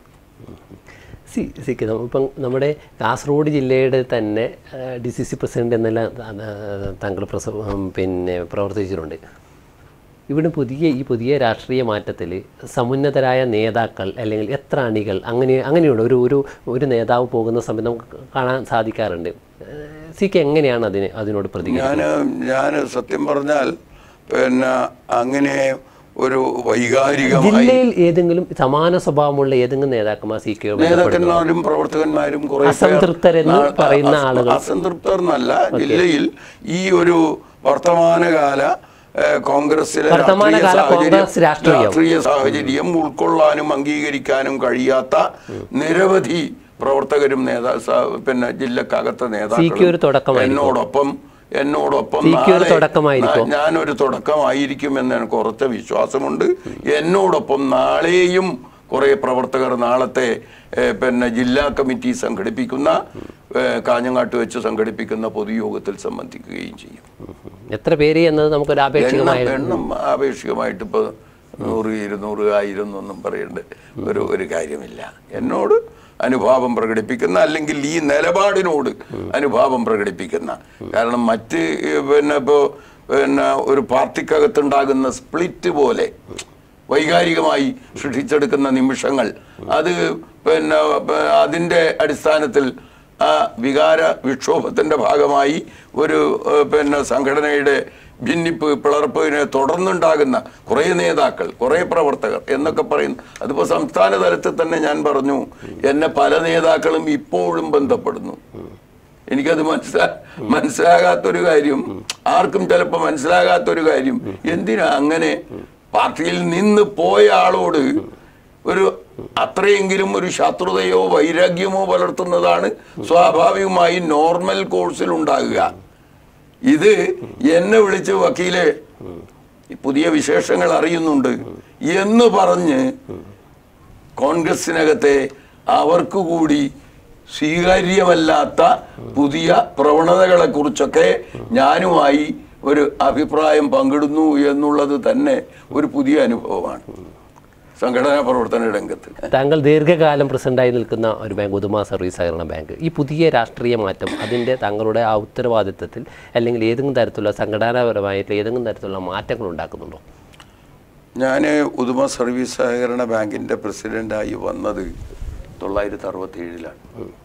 ഇപ്പം നമ്മുടെ കാസർഗോഡ് ജില്ലയുടെ തന്നെ DCC പ്രസിഡന്റ് എന്നെല്ലാം താങ്കൾ പ്രവർത്തിച്ചിട്ടുണ്ട്. ഇവിടെ ഈ പുതിയ രാഷ്ട്രീയ മാറ്റത്തിൽ സമുന്നതരായ നേതാക്കൾ അല്ലെങ്കിൽ എത്ര അണികൾ അങ്ങനെയുള്ള ഒരു നേതാവ് പോകുന്ന സമയത്ത് നമുക്ക് കാണാൻ സാധിക്കാറുണ്ട്. CK എങ്ങനെയാണ് അതിനോട് പ്രതികരിക്കുന്നത്? ഞാൻ സത്യം പറഞ്ഞാൽ അങ്ങനെ ഒരു വൈകാരികമായി ജില്ലയിൽ ഏതെങ്കിലും സമാന സ്വഭാവമുള്ള ഏതെങ്കിലും നേതാക്കന്മാരും പ്രവർത്തകന്മാരും അസംതൃപ്തരെന്ന് പറയുന്ന ആളുകൾ, അസംതൃപ്തർ എന്നല്ല, ജില്ലയിൽ ഈ ഒരു വർത്തമാനകാല കോൺഗ്രസിലെ രാഷ്ട്രീയ സാഹചര്യം ഉൾക്കൊള്ളാനും അംഗീകരിക്കാനും കഴിയാത്ത നിരവധി പ്രവർത്തകരും ജില്ലക്കകത്തെ നേതാക്കളും എന്നോടൊപ്പം ഞാനൊരു തുടക്കമായിരിക്കും എന്ന് എനിക്ക് ഉറച്ച വിശ്വാസമുണ്ട്. എന്നോടൊപ്പം നാളെയും കുറെ പ്രവർത്തകർ നാളത്തെ ജില്ലാ കമ്മിറ്റി സംഘടിപ്പിക്കുന്ന, കാഞ്ഞങ്ങാട്ട് വെച്ച് സംഘടിപ്പിക്കുന്ന പൊതുയോഗത്തിൽ സംബന്ധിക്കുകയും ചെയ്യും. എത്ര പേര് എന്നത് നമുക്കൊരു ആപേക്ഷികമായിട്ട് ഇപ്പോൾ 100, 200, 1000 എന്നൊന്നും പറയേണ്ട ഒരു കാര്യമില്ല. എന്നോട് അനുഭാവം പ്രകടിപ്പിക്കുന്ന, അല്ലെങ്കിൽ ഈ നിലപാടിനോട് അനുഭാവം പ്രകടിപ്പിക്കുന്ന, കാരണം മറ്റ് ഇപ്പോൾ ഒരു പാർട്ടിക്കകത്തുണ്ടാകുന്ന സ്പ്ലിറ്റ് പോലെ വൈകാരികമായി സൃഷ്ടിച്ചെടുക്കുന്ന നിമിഷങ്ങൾ, അത് അതിൻ്റെ അടിസ്ഥാനത്തിൽ ആ വികാര വിക്ഷോഭത്തിൻ്റെ ഭാഗമായി ഒരു സംഘടനയുടെ ഭിന്നിപ്പ്, പിളർപ്പിനെ തുടർന്നുണ്ടാകുന്ന കുറേ നേതാക്കൾ, കുറേ പ്രവർത്തകർ എന്നൊക്കെ പറയുന്നു. അതിപ്പോൾ സംസ്ഥാന തലത്തിൽ തന്നെ ഞാൻ പറഞ്ഞു, എന്നെ പല നേതാക്കളും ഇപ്പോഴും ബന്ധപ്പെടുന്നു. എനിക്കത് മനസ്സിലാകാത്തൊരു കാര്യം, ആർക്കും ചിലപ്പോൾ മനസ്സിലാകാത്തൊരു കാര്യം, എന്തിനാ അങ്ങനെ പാർട്ടിയിൽ നിന്ന് പോയ ആളോട് ഒരു അത്രയെങ്കിലും ഒരു ശത്രുതയോ വൈരാഗ്യമോ പുലർത്തുന്നതാണ് സ്വാഭാവികമായി നോർമൽ കോഴ്സിൽ ഉണ്ടാകുക. ഇത് എന്നെ വിളിച്ച് വക്കീലെ പുതിയ വിശേഷങ്ങൾ അറിയുന്നുണ്ട് എന്ന് പറഞ്ഞ് കോൺഗ്രസിനകത്തെ അവർക്ക് കൂടി സ്വീകാര്യമല്ലാത്ത പുതിയ പ്രവണതകളെ കുറിച്ചൊക്കെ ഞാനുമായി ഒരു അഭിപ്രായം പങ്കിടുന്നു എന്നുള്ളത് തന്നെ ഒരു പുതിയ അനുഭവമാണ് സംഘടനാ പ്രവർത്തന രംഗത്ത്. താങ്കൾ ദീർഘകാലം പ്രസിഡന്റായി നിൽക്കുന്ന ഒരു ബാങ്ക് ഉദുമ സർവീസ് സഹകരണ ബാങ്ക്, ഈ പുതിയ രാഷ്ട്രീയ മാറ്റം അതിൻ്റെ താങ്കളുടെ ആ ഉത്തരവാദിത്തത്തിൽ അല്ലെങ്കിൽ ഏതെങ്കിലും തരത്തിലുള്ള സംഘടനാപരമായിട്ട് ഏതെങ്കിലും തരത്തിലുള്ള മാറ്റങ്ങൾ ഉണ്ടാക്കുന്നുണ്ടോ? ഞാൻ ഉദുമ സർവീസ് സഹകരണ ബാങ്കിൻ്റെ പ്രസിഡൻ്റായി വന്നത് 1967-ലാണ്.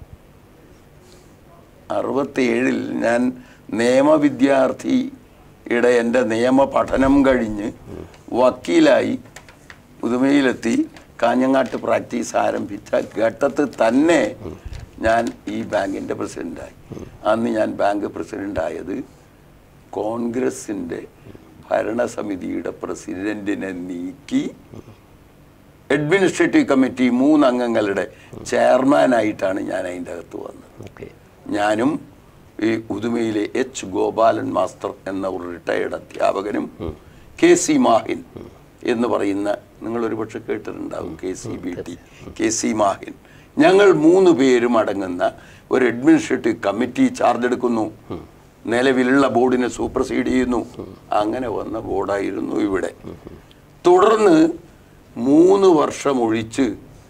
67-ൽ ഞാൻ നിയമവിദ്യാർത്ഥിയുടെ എൻ്റെ നിയമ പഠനം കഴിഞ്ഞ് വക്കീലായി ഉദുമയിലെത്തി കാഞ്ഞങ്ങാട്ട് പ്രാക്ടീസ് ആരംഭിച്ച ഘട്ടത്തിൽ തന്നെ ഞാൻ ഈ ബാങ്കിൻ്റെ പ്രസിഡൻ്റായി. അന്ന് ഞാൻ ബാങ്ക് പ്രസിഡൻ്റായത് കോൺഗ്രസിൻ്റെ ഭരണസമിതിയുടെ പ്രസിഡന്റിനെ നീക്കി അഡ്മിനിസ്ട്രേറ്റീവ് കമ്മിറ്റി 3 അംഗങ്ങളുടെ ചെയർമാനായിട്ടാണ് ഞാൻ അതിൻ്റെ അകത്ത് വന്നത്. ഞാനും ഈ ഉദുമയിലെ എച്ച് ഗോപാലൻ മാസ്റ്റർ എന്ന ഒരു റിട്ടയർഡ് അധ്യാപകനും KC മാഹിൻ എന്ന് പറയുന്ന, നിങ്ങളൊരു പക്ഷെ കേട്ടിട്ടുണ്ടാവും, KCBT, KC മാഹിൻ, ഞങ്ങൾ 3 പേരും അടങ്ങുന്ന ഒരു അഡ്മിനിസ്ട്രേറ്റീവ് കമ്മിറ്റി ചാർജ് എടുക്കുന്നു. നിലവിലുള്ള ബോർഡിനെ സൂപ്പർസീഡ് ചെയ്യുന്നു. അങ്ങനെ വന്ന ബോർഡായിരുന്നു ഇവിടെ. തുടർന്ന് 3 വർഷമൊഴിച്ച്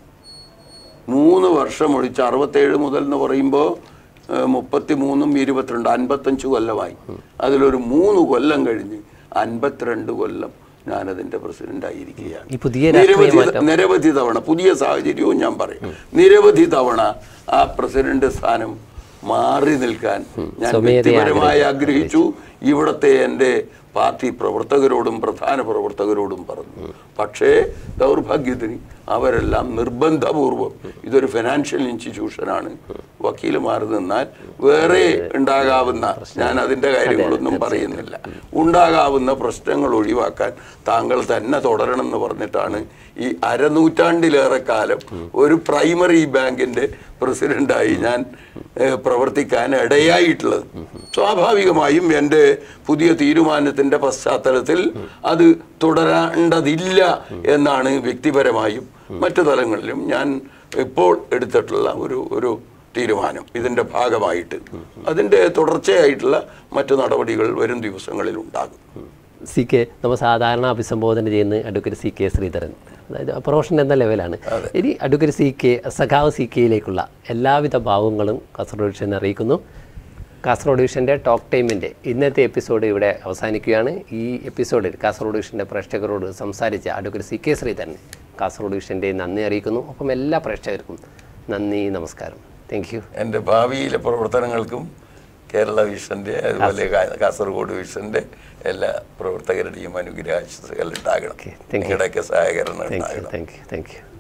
67 മുതൽ എന്ന് പറയുമ്പോൾ 33ഉം 22 55 കൊല്ലമായി. അതിലൊരു 3 കൊല്ലം കഴിഞ്ഞ് 52 കൊല്ലം ഞാനതിൻ്റെ പ്രസിഡൻ്റായിരിക്കുകയാണ്. നിരവധി തവണ, പുതിയ സാഹചര്യവും ഞാൻ പറയും, നിരവധി തവണ ആ പ്രസിഡന്റ് സ്ഥാനം മാറി നിൽക്കാൻ ഞാൻ വ്യക്തിപരമായി ആഗ്രഹിച്ചു. ഇവിടുത്തെ എൻ്റെ പാർട്ടി പ്രവർത്തകരോടും പ്രധാന പ്രവർത്തകരോടും പറഞ്ഞു. പക്ഷേ ദൗർഭാഗ്യത്തിന് അവരെല്ലാം നിർബന്ധപൂർവം, ഇതൊരു ഫിനാൻഷ്യൽ ഇൻസ്റ്റിറ്റ്യൂഷനാണ്, വക്കീൽ മാറി നിന്നാൽ വേറെ ഉണ്ടാകാവുന്ന, ഞാൻ അതിൻ്റെ കാര്യങ്ങളൊന്നും പറയുന്നില്ല, ഉണ്ടാകാവുന്ന പ്രശ്നങ്ങൾ ഒഴിവാക്കാൻ താങ്കൾ തന്നെ തുടരണമെന്ന് പറഞ്ഞിട്ടാണ് ഈ അരനൂറ്റാണ്ടിലേറെ കാലം ഒരു പ്രൈമറി ബാങ്കിൻ്റെ പ്രസിഡൻ്റായി ഞാൻ പ്രവർത്തിക്കാൻ ഇടയായിട്ടുള്ളത്. സ്വാഭാവികമായും എൻ്റെ പുതിയ തീരുമാനത്തിൻ്റെ പശ്ചാത്തലത്തിൽ അത് തുടരേണ്ടതില്ല എന്നാണ് വ്യക്തിപരമായും മറ്റു തലങ്ങളിലും ഞാൻ ഇപ്പോൾ എടുത്തിട്ടുള്ള ഒരു തീരുമാനം. ഇതിൻ്റെ ഭാഗമായിട്ട് അതിൻ്റെ തുടർച്ചയായിട്ടുള്ള മറ്റു നടപടികൾ വരും ദിവസങ്ങളിൽ ഉണ്ടാകും. CK നമ്മൾ സാധാരണ അഭിസംബോധന ചെയ്യുന്ന അഡ്വക്കേറ്റ് CK ശ്രീധരൻ, അതായത് പ്രൊഫഷൻ എന്ന ലെവലാണ്. ഇനി അഡ്വക്കേറ്റ് CK, സഖാവ് CKയിലേക്കുള്ള എല്ലാവിധ ഭാവങ്ങളും കാസർഗോഡ് ഡിവിഷൻ അറിയിക്കുന്നു. കാസർഗോഡ് ഡിവിഷൻ്റെ ടോക്ക് ടൈമിൻ്റെ ഇന്നത്തെ എപ്പിസോഡ് ഇവിടെ അവസാനിക്കുകയാണ്. ഈ എപ്പിസോഡിൽ കാസർഗോഡ് ഡിവിഷൻ്റെ പ്രേക്ഷകരോട് സംസാരിച്ച അഡ്വക്കേറ്റ് CK ശ്രീധരൻ കാസർഗോഡ് ഡിവിഷൻ്റെ നന്ദി അറിയിക്കുന്നു. ഒപ്പം എല്ലാ പ്രേക്ഷകർക്കും നന്ദി, നമസ്കാരം. Thank you. എൻ്റെ ഭാവിയിലെ പ്രവർത്തനങ്ങൾക്കും കേരള വിഷൻ്റെ അതുപോലെ കാസർഗോഡ് വിഷൻ്റെ എല്ലാ പ്രവർത്തകരുടെയും അനുഗ്രഹാശംസകൾ ഉണ്ടാകണം. നിങ്ങളുടെയൊക്കെ സഹകരണം ഉണ്ടാകണം. Thank U.